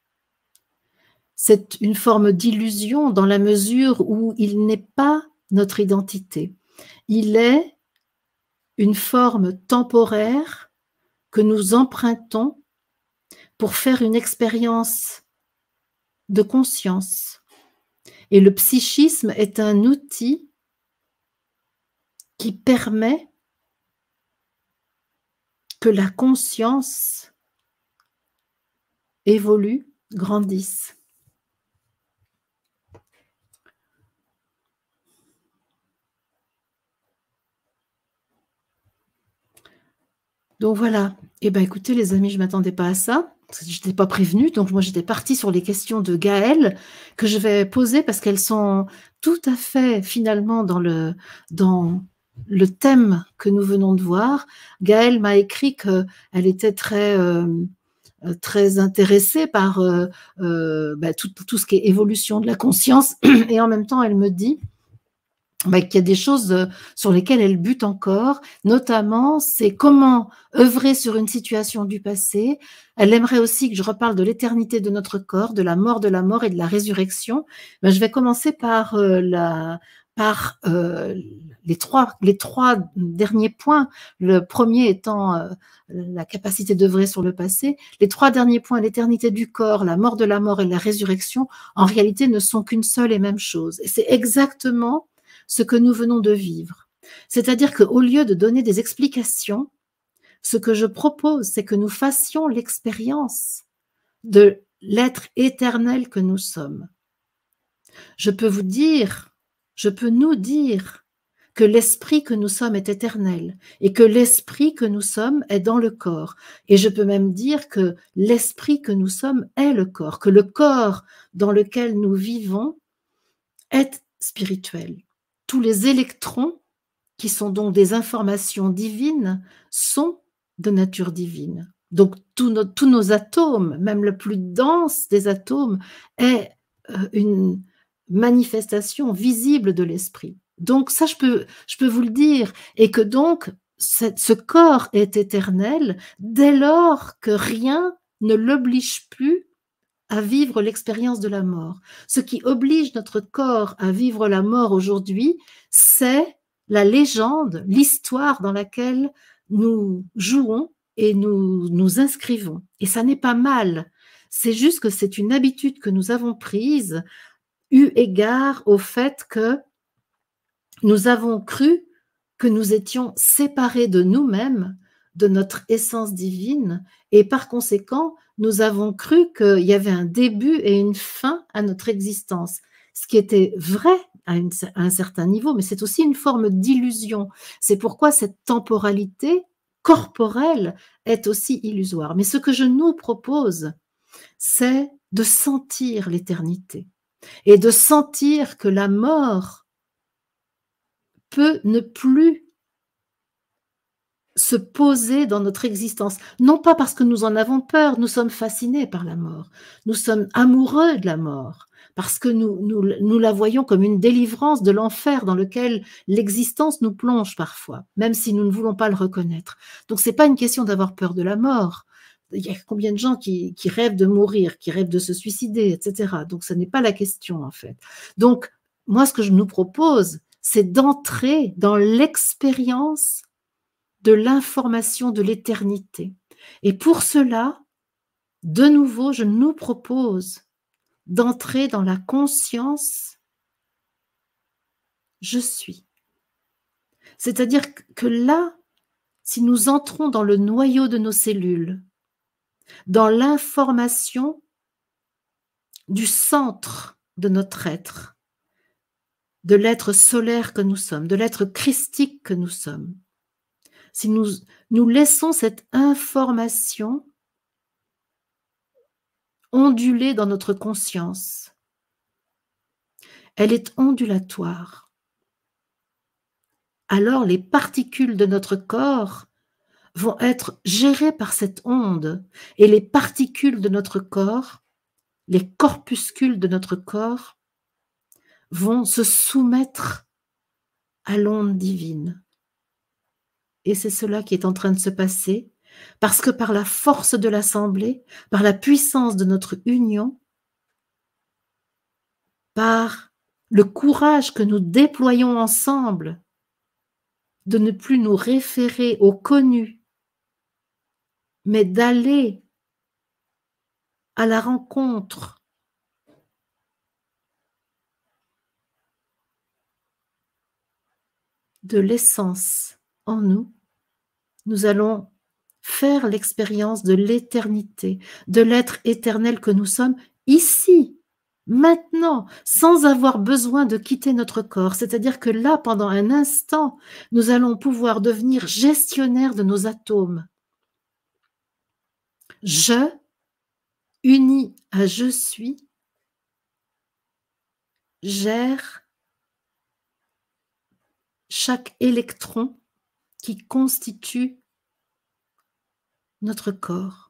C'est une forme d'illusion dans la mesure où il n'est pas notre identité. Il est une forme temporaire que nous empruntons pour faire une expérience de conscience. Et le psychisme est un outil qui permet que la conscience évolue, grandisse. Donc voilà, et eh bien écoutez les amis, je ne m'attendais pas à ça, je n'étais pas prévenue, donc moi j'étais partie sur les questions de Gaëlle que je vais poser parce qu'elles sont tout à fait finalement dans le, dans le thème que nous venons de voir. Gaëlle m'a écrit qu'elle était très, euh, très intéressée par euh, euh, bah, tout, tout ce qui est évolution de la conscience et en même temps elle me dit Bah, qu'il y a des choses sur lesquelles elle bute encore, notamment c'est comment œuvrer sur une situation du passé. Elle aimerait aussi que je reparle de l'éternité de notre corps, de la mort de la mort et de la résurrection. Ben, je vais commencer par, euh, la, par euh, les, trois, les trois derniers points, le premier étant euh, la capacité d'œuvrer sur le passé. Les trois derniers points, l'éternité du corps, la mort de la mort et la résurrection, en réalité ne sont qu'une seule et même chose. Et c'est exactement ce que nous venons de vivre. C'est-à-dire qu'au lieu de donner des explications, ce que je propose, c'est que nous fassions l'expérience de l'être éternel que nous sommes. Je peux vous dire, je peux nous dire que l'esprit que nous sommes est éternel et que l'esprit que nous sommes est dans le corps. Et je peux même dire que l'esprit que nous sommes est le corps, que le corps dans lequel nous vivons est spirituel. Tous les électrons, qui sont donc des informations divines, sont de nature divine. Donc tous nos, tous nos atomes, même le plus dense des atomes, est euh, une manifestation visible de l'esprit. Donc ça, je peux, je peux vous le dire. Et que donc, cette ce corps est éternel dès lors que rien ne l'oblige plus à vivre l'expérience de la mort. Ce qui oblige notre corps à vivre la mort aujourd'hui, c'est la légende, l'histoire dans laquelle nous jouons et nous nous inscrivons. Et ça n'est pas mal. C'est juste que c'est une habitude que nous avons prise, eu égard au fait que nous avons cru que nous étions séparés de nous-mêmes, de notre essence divine, et par conséquent, nous avons cru qu'il y avait un début et une fin à notre existence. Ce qui était vrai à, une, à un certain niveau, mais c'est aussi une forme d'illusion. C'est pourquoi cette temporalité corporelle est aussi illusoire. Mais ce que je nous propose, c'est de sentir l'éternité et de sentir que la mort peut ne plus se poser dans notre existence. Non pas parce que nous en avons peur, nous sommes fascinés par la mort. Nous sommes amoureux de la mort, parce que nous, nous, nous la voyons comme une délivrance de l'enfer dans lequel l'existence nous plonge parfois, même si nous ne voulons pas le reconnaître. Donc ce n'est pas une question d'avoir peur de la mort. Il y a combien de gens qui, qui rêvent de mourir, qui rêvent de se suicider, et cetera. Donc ce n'est pas la question en fait. Donc moi ce que je nous propose, c'est d'entrer dans l'expérience de l'information de l'éternité. Et pour cela, de nouveau, je nous propose d'entrer dans la conscience « je suis ». C'est-à-dire que là, si nous entrons dans le noyau de nos cellules, dans l'information du centre de notre être, de l'être solaire que nous sommes, de l'être christique que nous sommes, si nous, nous laissons cette information onduler dans notre conscience, elle est ondulatoire. Alors les particules de notre corps vont être gérées par cette onde et les particules de notre corps, les corpuscules de notre corps vont se soumettre à l'onde divine. Et c'est cela qui est en train de se passer, parce que par la force de l'Assemblée, par la puissance de notre union, par le courage que nous déployons ensemble de ne plus nous référer au connu, mais d'aller à la rencontre de l'essence en nous, nous allons faire l'expérience de l'éternité, de l'être éternel que nous sommes ici, maintenant, sans avoir besoin de quitter notre corps. C'est-à-dire que là, pendant un instant, nous allons pouvoir devenir gestionnaires de nos atomes. Je, uni à je suis, gère chaque électron qui constitue notre corps.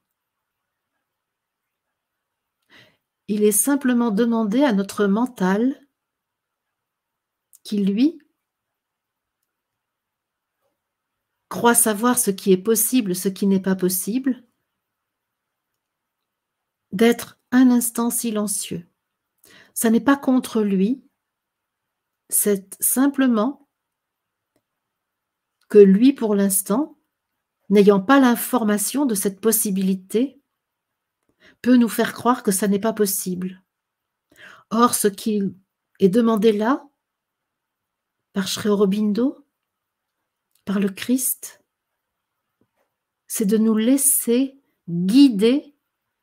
Il est simplement demandé à notre mental qui, lui, croit savoir ce qui est possible, ce qui n'est pas possible, d'être un instant silencieux. Ça n'est pas contre lui, c'est simplement que lui, pour l'instant, n'ayant pas l'information de cette possibilité, peut nous faire croire que ça n'est pas possible. Or, ce qui est demandé là, par Sri Aurobindo, par le Christ, c'est de nous laisser guider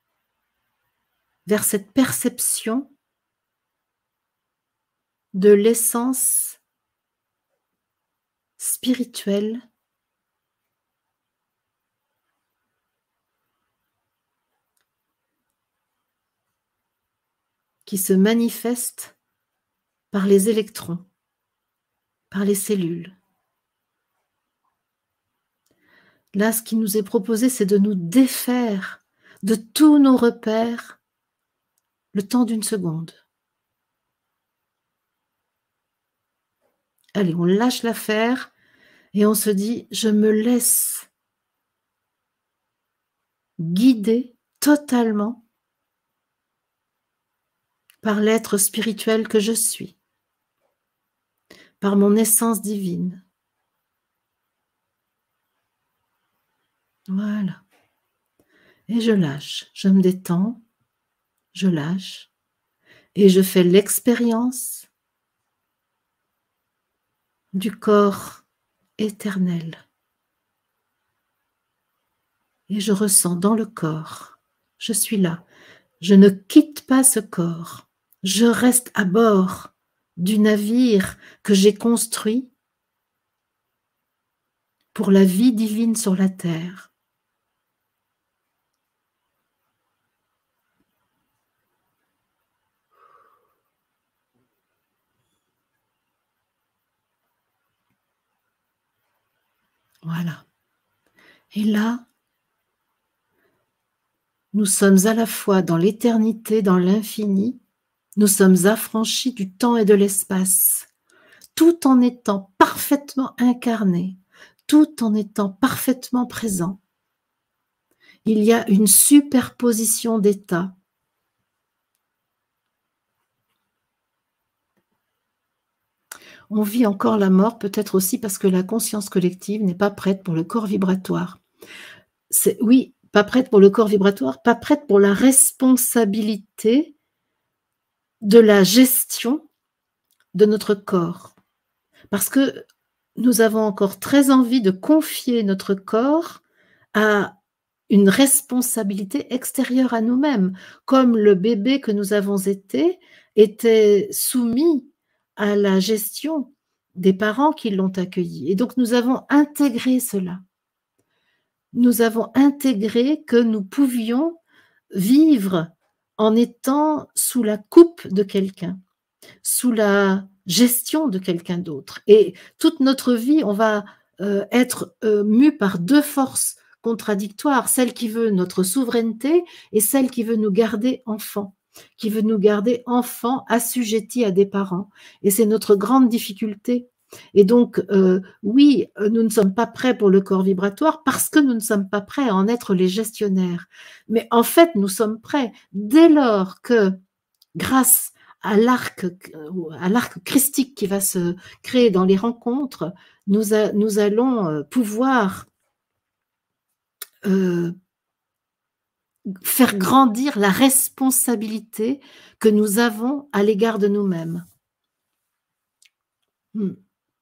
vers cette perception de l'essence spirituelle qui se manifeste par les électrons, par les cellules. Là, ce qui nous est proposé, c'est de nous défaire de tous nos repères le temps d'une seconde. Allez, on lâche l'affaire Et on se dit, je me laisse guider totalement par l'être spirituel que je suis, par mon essence divine. Voilà. Et je lâche, je me détends, je lâche, et je fais l'expérience du corps éternel. Et je ressens dans le corps, je suis là, je ne quitte pas ce corps, je reste à bord du navire que j'ai construit pour la vie divine sur la terre. Voilà. Et là, nous sommes à la fois dans l'éternité, dans l'infini, nous sommes affranchis du temps et de l'espace, tout en étant parfaitement incarnés, tout en étant parfaitement présents. Il y a une superposition d'états. On vit encore la mort, peut-être aussi parce que la conscience collective n'est pas prête pour le corps vibratoire. C'est, oui, pas prête pour le corps vibratoire, pas prête pour la responsabilité de la gestion de notre corps. Parce que nous avons encore très envie de confier notre corps à une responsabilité extérieure à nous-mêmes, comme le bébé que nous avons été était soumis à la gestion des parents qui l'ont accueilli. Et donc nous avons intégré cela. Nous avons intégré que nous pouvions vivre en étant sous la coupe de quelqu'un, sous la gestion de quelqu'un d'autre. Et toute notre vie, on va euh, être euh, mu par deux forces contradictoires, celle qui veut notre souveraineté et celle qui veut nous garder enfants, qui veut nous garder enfants assujettis à des parents. Et c'est notre grande difficulté. Et donc, euh, oui, nous ne sommes pas prêts pour le corps vibratoire parce que nous ne sommes pas prêts à en être les gestionnaires. Mais en fait, nous sommes prêts dès lors que, grâce à l'arc, à l'arc christique qui va se créer dans les rencontres, nous, a, nous allons pouvoir euh, faire grandir la responsabilité que nous avons à l'égard de nous-mêmes. Hmm.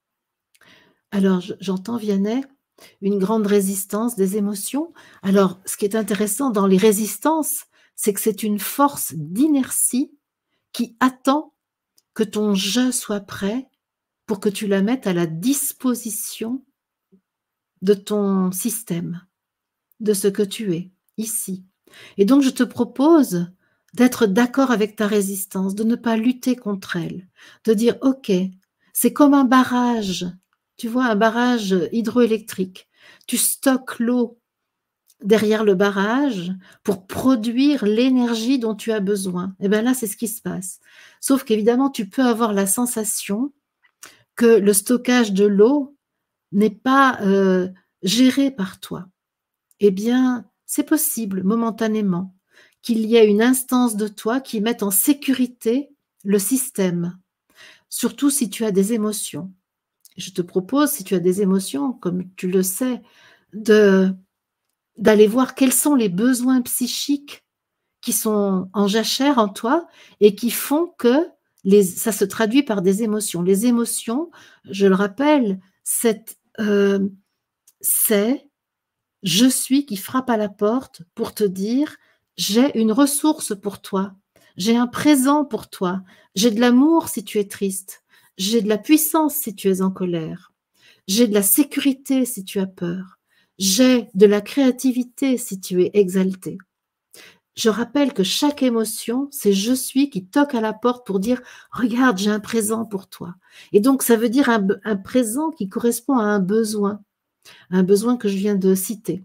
Alors, j'entends, Vianney, une grande résistance des émotions. Alors, ce qui est intéressant dans les résistances, c'est que c'est une force d'inertie qui attend que ton je soit prêt pour que tu la mettes à la disposition de ton système, de ce que tu es, ici. Et donc, je te propose d'être d'accord avec ta résistance, de ne pas lutter contre elle, de dire, ok, c'est comme un barrage, tu vois, un barrage hydroélectrique. Tu stockes l'eau derrière le barrage pour produire l'énergie dont tu as besoin. Et bien là, c'est ce qui se passe. Sauf qu'évidemment, tu peux avoir la sensation que le stockage de l'eau n'est pas euh, géré par toi. Eh bien, c'est possible, momentanément, qu'il y ait une instance de toi qui mette en sécurité le système, surtout si tu as des émotions. Je te propose, si tu as des émotions, comme tu le sais, de, d'aller voir quels sont les besoins psychiques qui sont en jachère en toi et qui font que les, ça se traduit par des émotions. Les émotions, je le rappelle, c'est, euh, c'est je suis qui frappe à la porte pour te dire j'ai une ressource pour toi, j'ai un présent pour toi, j'ai de l'amour si tu es triste, j'ai de la puissance si tu es en colère, j'ai de la sécurité si tu as peur, j'ai de la créativité si tu es exalté. Je rappelle que chaque émotion, c'est je suis qui toque à la porte pour dire regarde, j'ai un présent pour toi. Et donc ça veut dire un, un présent qui correspond à un besoin, un besoin que je viens de citer.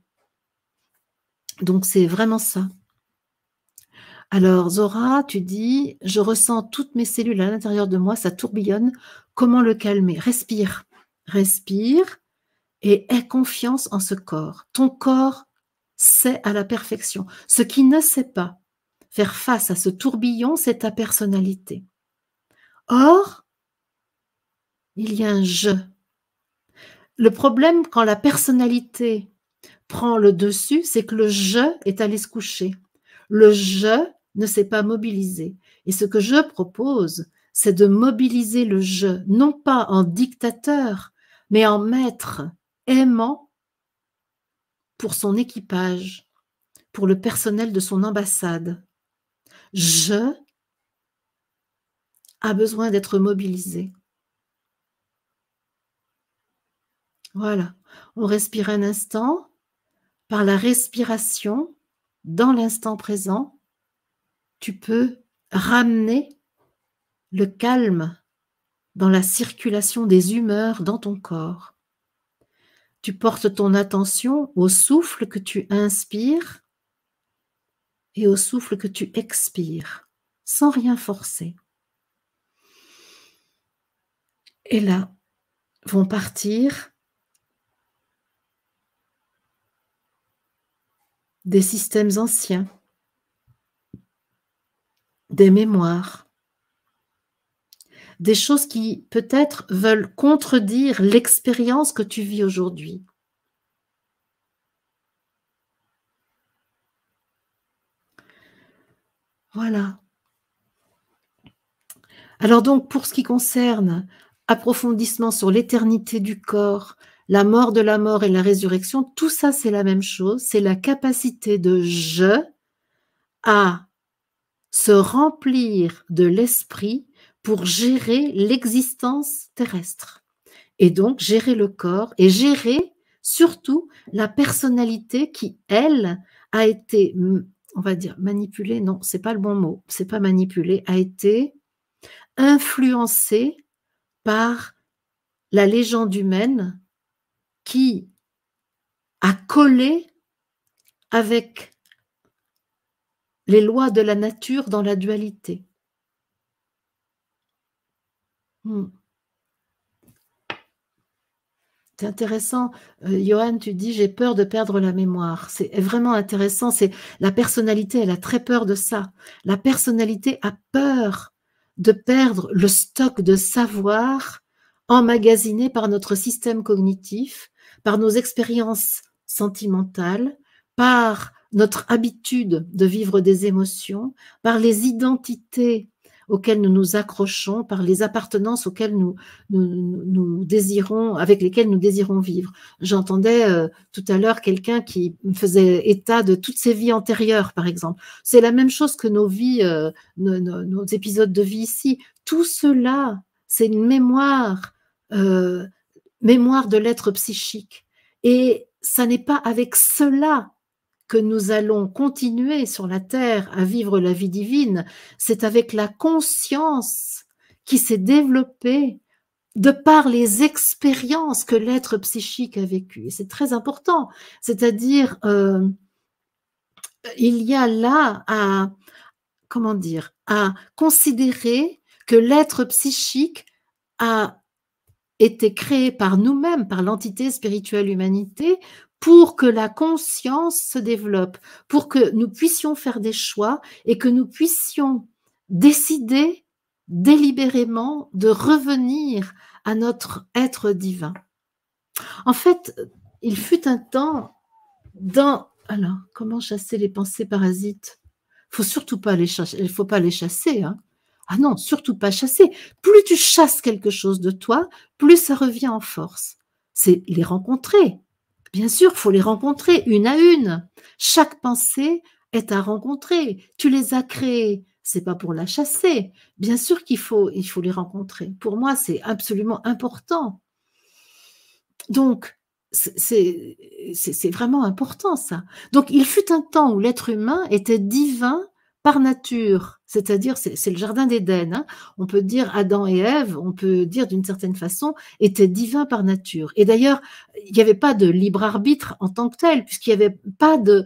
Donc c'est vraiment ça. Alors Zora, tu dis, je ressens toutes mes cellules à l'intérieur de moi, ça tourbillonne. Comment le calmer? Respire, respire et aie confiance en ce corps. Ton corps sait à la perfection. Ce qui ne sait pas faire face à ce tourbillon, c'est ta personnalité. Or, il y a un « je ». Le problème, quand la personnalité prend le dessus, c'est que le « je » est allé se coucher. Le « je » ne s'est pas mobilisé. Et ce que je propose, c'est de mobiliser le « je », non pas en dictateur, mais en maître aimant pour son équipage, pour le personnel de son ambassade. Je a besoin d'être mobilisé. Voilà. On respire un instant. Par la respiration, dans l'instant présent, tu peux ramener le calme dans la circulation des humeurs dans ton corps. Tu portes ton attention au souffle que tu inspires et au souffle que tu expires, sans rien forcer. Et là, vont partir des systèmes anciens, des mémoires, des choses qui peut-être veulent contredire l'expérience que tu vis aujourd'hui. Voilà. Alors donc, pour ce qui concerne approfondissement sur l'éternité du corps, la mort de la mort et la résurrection, tout ça c'est la même chose, c'est la capacité de je à se remplir de l'esprit pour gérer l'existence terrestre. Et donc gérer le corps et gérer surtout la personnalité qui, elle, a été, on va dire manipulée, non, c'est pas le bon mot, c'est pas manipulée, a été influencée par la légende humaine qui a collé avec les lois de la nature dans la dualité. Hmm. C'est intéressant, euh, Johan, tu dis j'ai peur de perdre la mémoire. C'est vraiment intéressant, c'est la personnalité, elle a très peur de ça. La personnalité a peur de perdre le stock de savoir emmagasiné par notre système cognitif, par nos expériences sentimentales, par notre habitude de vivre des émotions, par les identités auxquelles nous nous accrochons, par les appartenances auxquelles nous, nous, nous désirons, avec lesquelles nous désirons vivre. J'entendais euh, tout à l'heure quelqu'un qui faisait état de toutes ses vies antérieures, par exemple. C'est la même chose que nos vies, euh, nos, nos, nos épisodes de vie ici. Tout cela, c'est une mémoire, euh, mémoire de l'être psychique. Et ça n'est pas avec cela que nous allons continuer sur la terre à vivre la vie divine, c'est avec la conscience qui s'est développée de par les expériences que l'être psychique a vécues. Et c'est très important, c'est-à-dire euh, il y a là à, comment dire, à considérer que l'être psychique a été créé par nous-mêmes, par l'entité spirituelle humanité, pour que la conscience se développe, pour que nous puissions faire des choix et que nous puissions décider délibérément de revenir à notre être divin. En fait, il fut un temps dans... Alors, comment chasser les pensées parasites? Il ne faut surtout pas les chasser, il faut pas les chasser, hein. Ah non, surtout pas chasser. Plus tu chasses quelque chose de toi, plus ça revient en force. C'est les rencontrer. Bien sûr, il faut les rencontrer une à une. Chaque pensée est à rencontrer. Tu les as créées, c'est pas pour la chasser. Bien sûr qu'il faut, il faut les rencontrer. Pour moi, c'est absolument important. Donc, c'est vraiment important ça. Donc, il fut un temps où l'être humain était divin par nature, c'est-à-dire c'est le jardin d'Éden, hein. On peut dire Adam et Ève, on peut dire d'une certaine façon, étaient divins par nature. Et d'ailleurs, il n'y avait pas de libre arbitre en tant que tel, puisqu'il n'y avait pas de,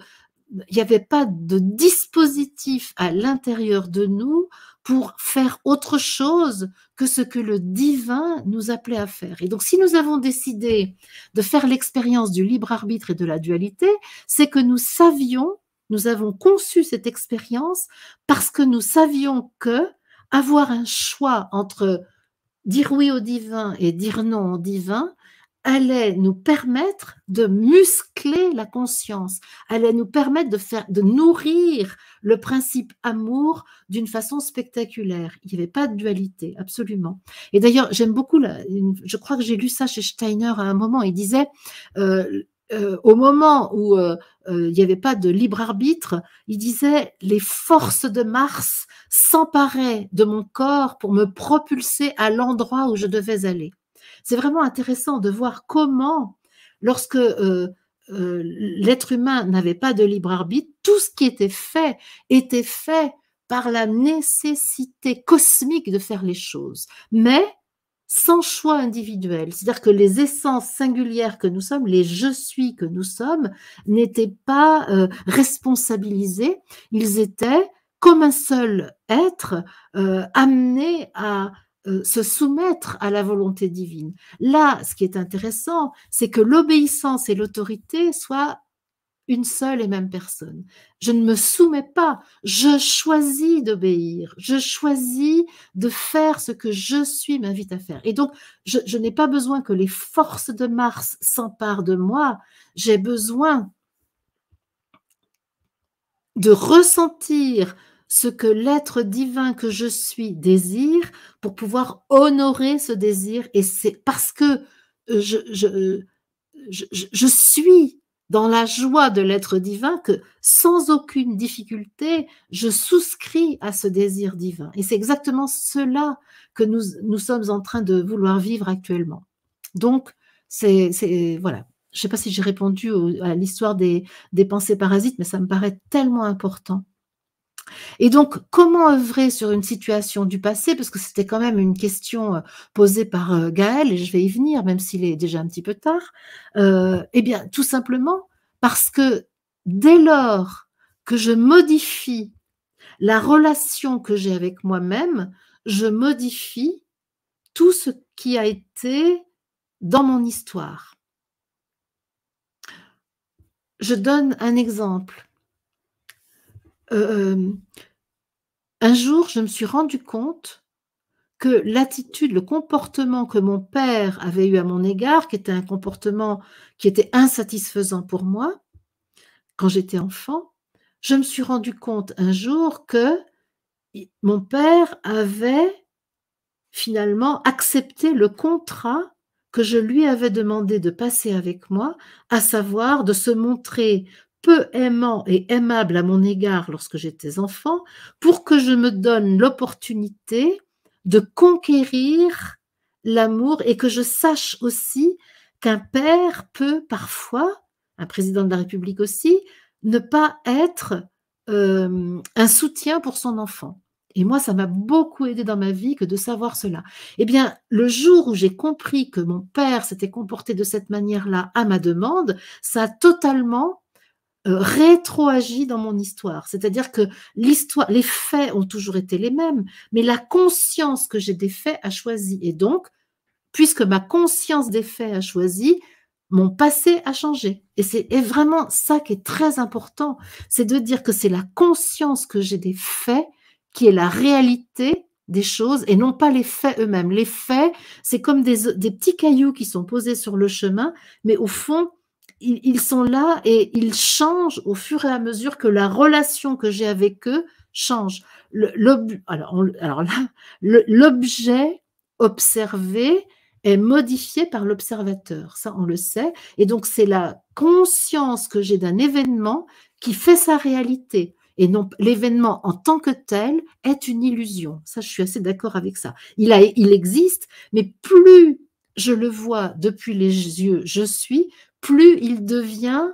il n'y avait pas de dispositif à l'intérieur de nous pour faire autre chose que ce que le divin nous appelait à faire. Et donc, si nous avons décidé de faire l'expérience du libre arbitre et de la dualité, c'est que nous savions, nous avons conçu cette expérience parce que nous savions que avoir un choix entre dire oui au divin et dire non au divin allait nous permettre de muscler la conscience, allait nous permettre de faire, de nourrir le principe amour d'une façon spectaculaire. Il n'y avait pas de dualité, absolument. Et d'ailleurs, j'aime beaucoup, la, je crois que j'ai lu ça chez Steiner à un moment, il disait, euh, euh, au moment où euh, euh, il n'y avait pas de libre arbitre, il disait, les forces de Mars s'emparaient de mon corps pour me propulser à l'endroit où je devais aller. C'est vraiment intéressant de voir comment, lorsque euh, euh, l'être humain n'avait pas de libre arbitre, tout ce qui était fait était fait par la nécessité cosmique de faire les choses, mais sans choix individuel. C'est-à-dire que les essences singulières que nous sommes, les je suis que nous sommes, n'étaient pas euh, responsabilisés, ils étaient comme un seul être euh, amenés à se soumettre à la volonté divine. Là, ce qui est intéressant, c'est que l'obéissance et l'autorité soient une seule et même personne. Je ne me soumets pas, je choisis d'obéir, je choisis de faire ce que je suis m'invite à faire. Et donc, je, je n'ai pas besoin que les forces de Mars s'emparent de moi, j'ai besoin de ressentir ce que l'être divin que je suis désire pour pouvoir honorer ce désir. Et c'est parce que je, je, je, je suis dans la joie de l'être divin que sans aucune difficulté, je souscris à ce désir divin. Et c'est exactement cela que nous, nous sommes en train de vouloir vivre actuellement. Donc, c'est voilà. Je ne sais pas si j'ai répondu au, à l'histoire des, des pensées parasites, mais ça me paraît tellement important. Et donc, comment œuvrer sur une situation du passé, parce que c'était quand même une question posée par Gaël, et je vais y venir, même s'il est déjà un petit peu tard. Euh, eh bien, tout simplement parce que dès lors que je modifie la relation que j'ai avec moi-même, je modifie tout ce qui a été dans mon histoire. Je donne un exemple. Euh, un jour, je me suis rendu compte que l'attitude, le comportement que mon père avait eu à mon égard, qui était un comportement qui était insatisfaisant pour moi, quand j'étais enfant, je me suis rendu compte un jour que mon père avait finalement accepté le contrat que je lui avais demandé de passer avec moi, à savoir de se montrer peu aimant et aimable à mon égard lorsque j'étais enfant, pour que je me donne l'opportunité de conquérir l'amour et que je sache aussi qu'un père peut parfois, un président de la République aussi, ne pas être euh, un soutien pour son enfant. Et moi, ça m'a beaucoup aidé dans ma vie que de savoir cela. Eh bien, le jour où j'ai compris que mon père s'était comporté de cette manière-là à ma demande, ça a totalement euh, rétroagi dans mon histoire. C'est-à-dire que l'histoire, les faits ont toujours été les mêmes, mais la conscience que j'ai des faits a choisi. Et donc, puisque ma conscience des faits a choisi, mon passé a changé. Et c'est vraiment ça qui est très important, c'est de dire que c'est la conscience que j'ai des faits qui est la réalité des choses et non pas les faits eux-mêmes. Les faits, c'est comme des, des petits cailloux qui sont posés sur le chemin, mais au fond, ils, ils sont là et ils changent au fur et à mesure que la relation que j'ai avec eux change. Le, alors, on, alors là, l'objet observé est modifié par l'observateur, ça on le sait, et donc c'est la conscience que j'ai d'un événement qui fait sa réalité. Et non, l'événement en tant que tel est une illusion. Ça, je suis assez d'accord avec ça. Il, a, il existe, mais plus je le vois depuis les yeux je suis, plus il devient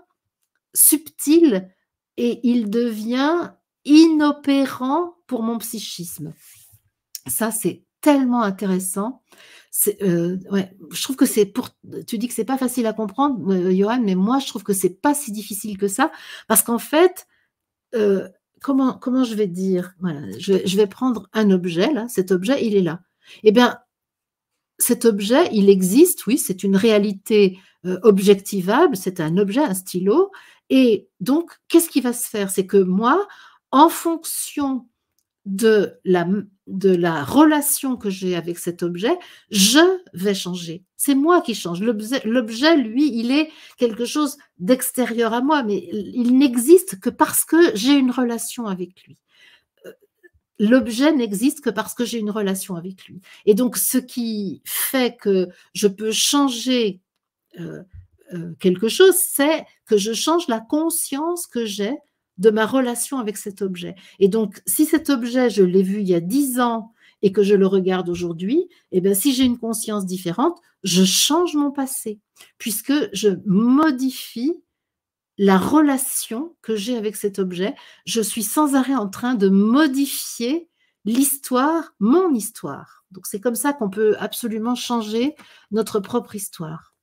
subtil et il devient inopérant pour mon psychisme. Ça, c'est tellement intéressant. C'est, heu, ouais, je trouve que c'est pour tu dis que c'est pas facile à comprendre, heu, Johan, mais moi je trouve que c'est pas si difficile que ça, parce qu'en fait, heu, comment comment je vais dire? Voilà, je vais je vais prendre un objet là, cet objet, il est là. Et bien, cet objet, il existe, oui, c'est une réalité, heu, objectivable, c'est un objet, un stylo et donc qu'est-ce qui va se faire? C'est que moi, en fonction de la m de la relation que j'ai avec cet objet, je vais changer. C'est moi qui change. L'objet l'objet, lui, il est quelque chose d'extérieur à moi, mais il il n'existe que parce que j'ai une relation avec lui. Heu, l'objet n'existe que parce que j'ai une relation avec lui et donc ce qui fait que je peux changer, heu heu, quelque chose, c'est que je change la conscience que j'ai de ma relation avec cet objet et donc si cet objet, je l'ai vu il y a dix ans et que je le regarde aujourd'hui, et bien si j'ai une conscience différente, je change mon passé puisque je modifie la relation que j'ai avec cet objet. Je suis sans arrêt en train de modifier l'histoire, mon histoire. Donc c'est comme ça qu'on peut absolument changer notre propre histoire.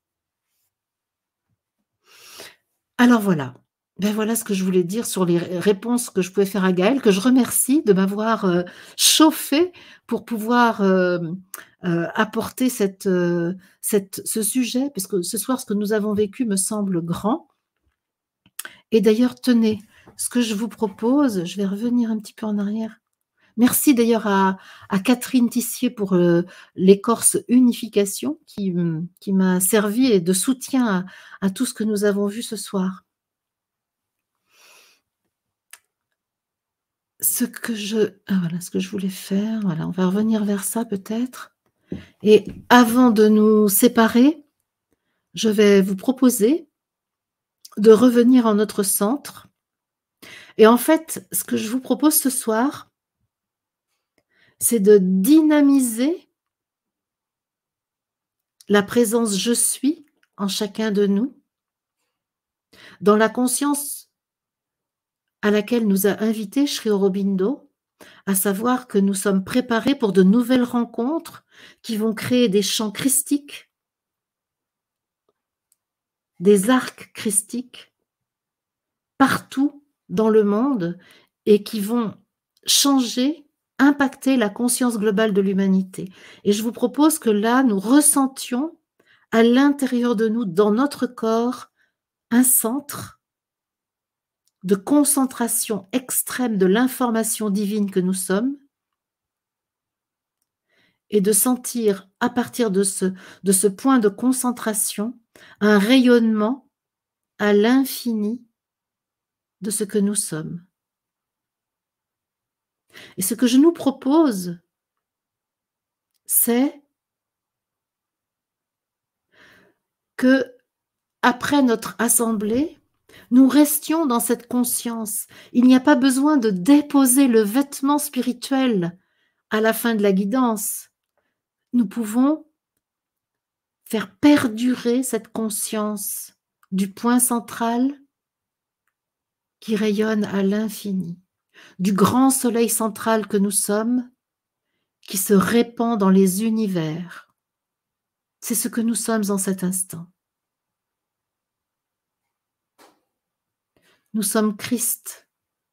Alors voilà, ben voilà ce que je voulais dire sur les ré réponses que je pouvais faire à Gaël, que je remercie de m'avoir, heu, chauffée pour pouvoir, hem, heu, apporter cette, heu, cette ce sujet, parce que ce soir, ce que nous avons vécu me semble grand. Et d'ailleurs, tenez, ce que je vous propose, je vais revenir un petit peu en arrière. Merci d'ailleurs à à Catherine Tissier pour, heu, l'écorce unification qui, mmh, qui m'a servi et de soutien à à tout ce que nous avons vu ce soir. Ce que je ah voilà, ce que je voulais faire, voilà, on va revenir vers ça peut-être et avant de nous séparer, je vais vous proposer de revenir en notre centre et en fait, ce que je vous propose ce soir, c'est de dynamiser la présence «je suis» en chacun de nous, dans la conscience à laquelle nous a invités Sri Aurobindo, à savoir que nous sommes préparés pour de nouvelles rencontres qui vont créer des champs christiques, des arcs christiques, partout dans le monde et qui vont changer, impacter la conscience globale de l'humanité. Et je vous propose que là, nous ressentions à l'intérieur de nous, dans notre corps, un centre de concentration extrême de l'information divine que nous sommes et de sentir à partir de ce, de ce point de concentration un rayonnement à l'infini de ce que nous sommes. Et ce que je nous propose, c'est que après notre assemblée, nous restions dans cette conscience. Il n'y a pas besoin de déposer le vêtement spirituel à la fin de la guidance. Nous pouvons faire perdurer cette conscience du point central qui rayonne à l'infini, du grand soleil central que nous sommes, qui se répand dans les univers. C'est ce que nous sommes en cet instant. Nous sommes Christ.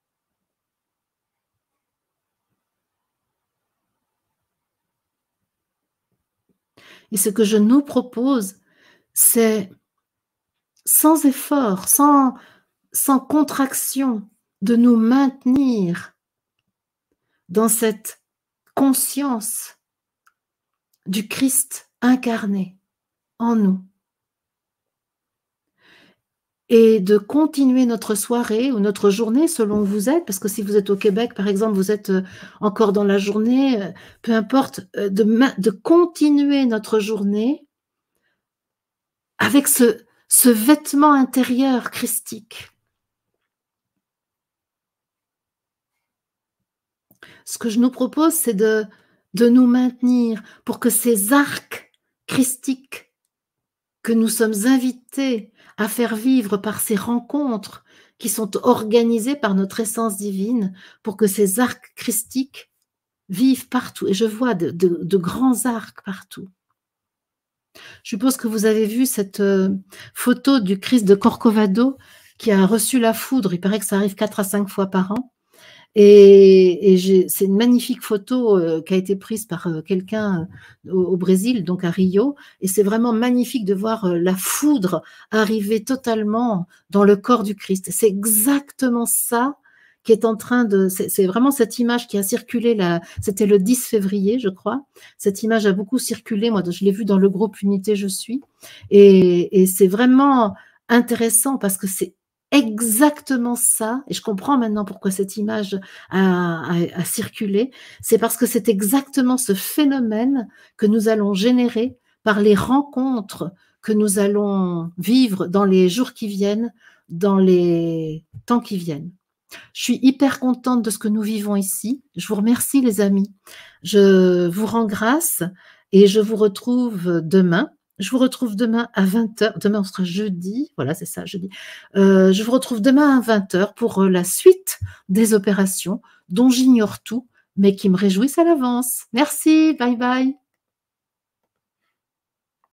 Et ce que je nous propose, c'est sans effort, sans, sans contraction, de nous maintenir dans cette conscience du Christ incarné en nous. Et de continuer notre soirée ou notre journée selon où vous êtes, parce que si vous êtes au Québec, par exemple, vous êtes encore dans la journée, peu importe, de, de continuer notre journée avec ce, ce vêtement intérieur christique. Ce que je nous propose, c'est de, de nous maintenir pour que ces arcs christiques que nous sommes invités à faire vivre par ces rencontres qui sont organisées par notre essence divine, pour que ces arcs christiques vivent partout et je vois de de de grands arcs partout. Je suppose que vous avez vu cette, heu, photo du Christ de Corcovado qui a reçu la foudre. Il paraît que ça arrive quatre à cinq fois par an et et j'ai c'est une magnifique photo, heu, qui a été prise par, heu, quelqu'un, heu, au au Brésil, donc à Rio et c'est vraiment magnifique de voir, heu, la foudre arriver totalement dans le corps du Christ. C'est exactement ça qui est en train de c'est c'est vraiment cette image qui a circulé là, c'était le dix février, je crois. Cette image a beaucoup circulé, moi je l'ai vue dans le groupe Unité Je suis et et c'est vraiment intéressant parce que c'est exactement ça et je comprends maintenant pourquoi cette image a a a circulé. C'est parce que c'est exactement ce phénomène que nous allons générer par les rencontres que nous allons vivre dans les jours qui viennent, dans les temps qui viennent. Je suis hyper contente de ce que nous vivons ici. Je vous remercie les amis. Je vous rends grâce et je vous retrouve demain. Je vous retrouve demain à vingt heures. Demain, on sera jeudi. Voilà, c'est ça, jeudi. Heu, je vous retrouve demain à vingt heures pour, heu, la suite des opérations dont j'ignore tout, mais qui me réjouissent à l'avance. Merci, bye bye.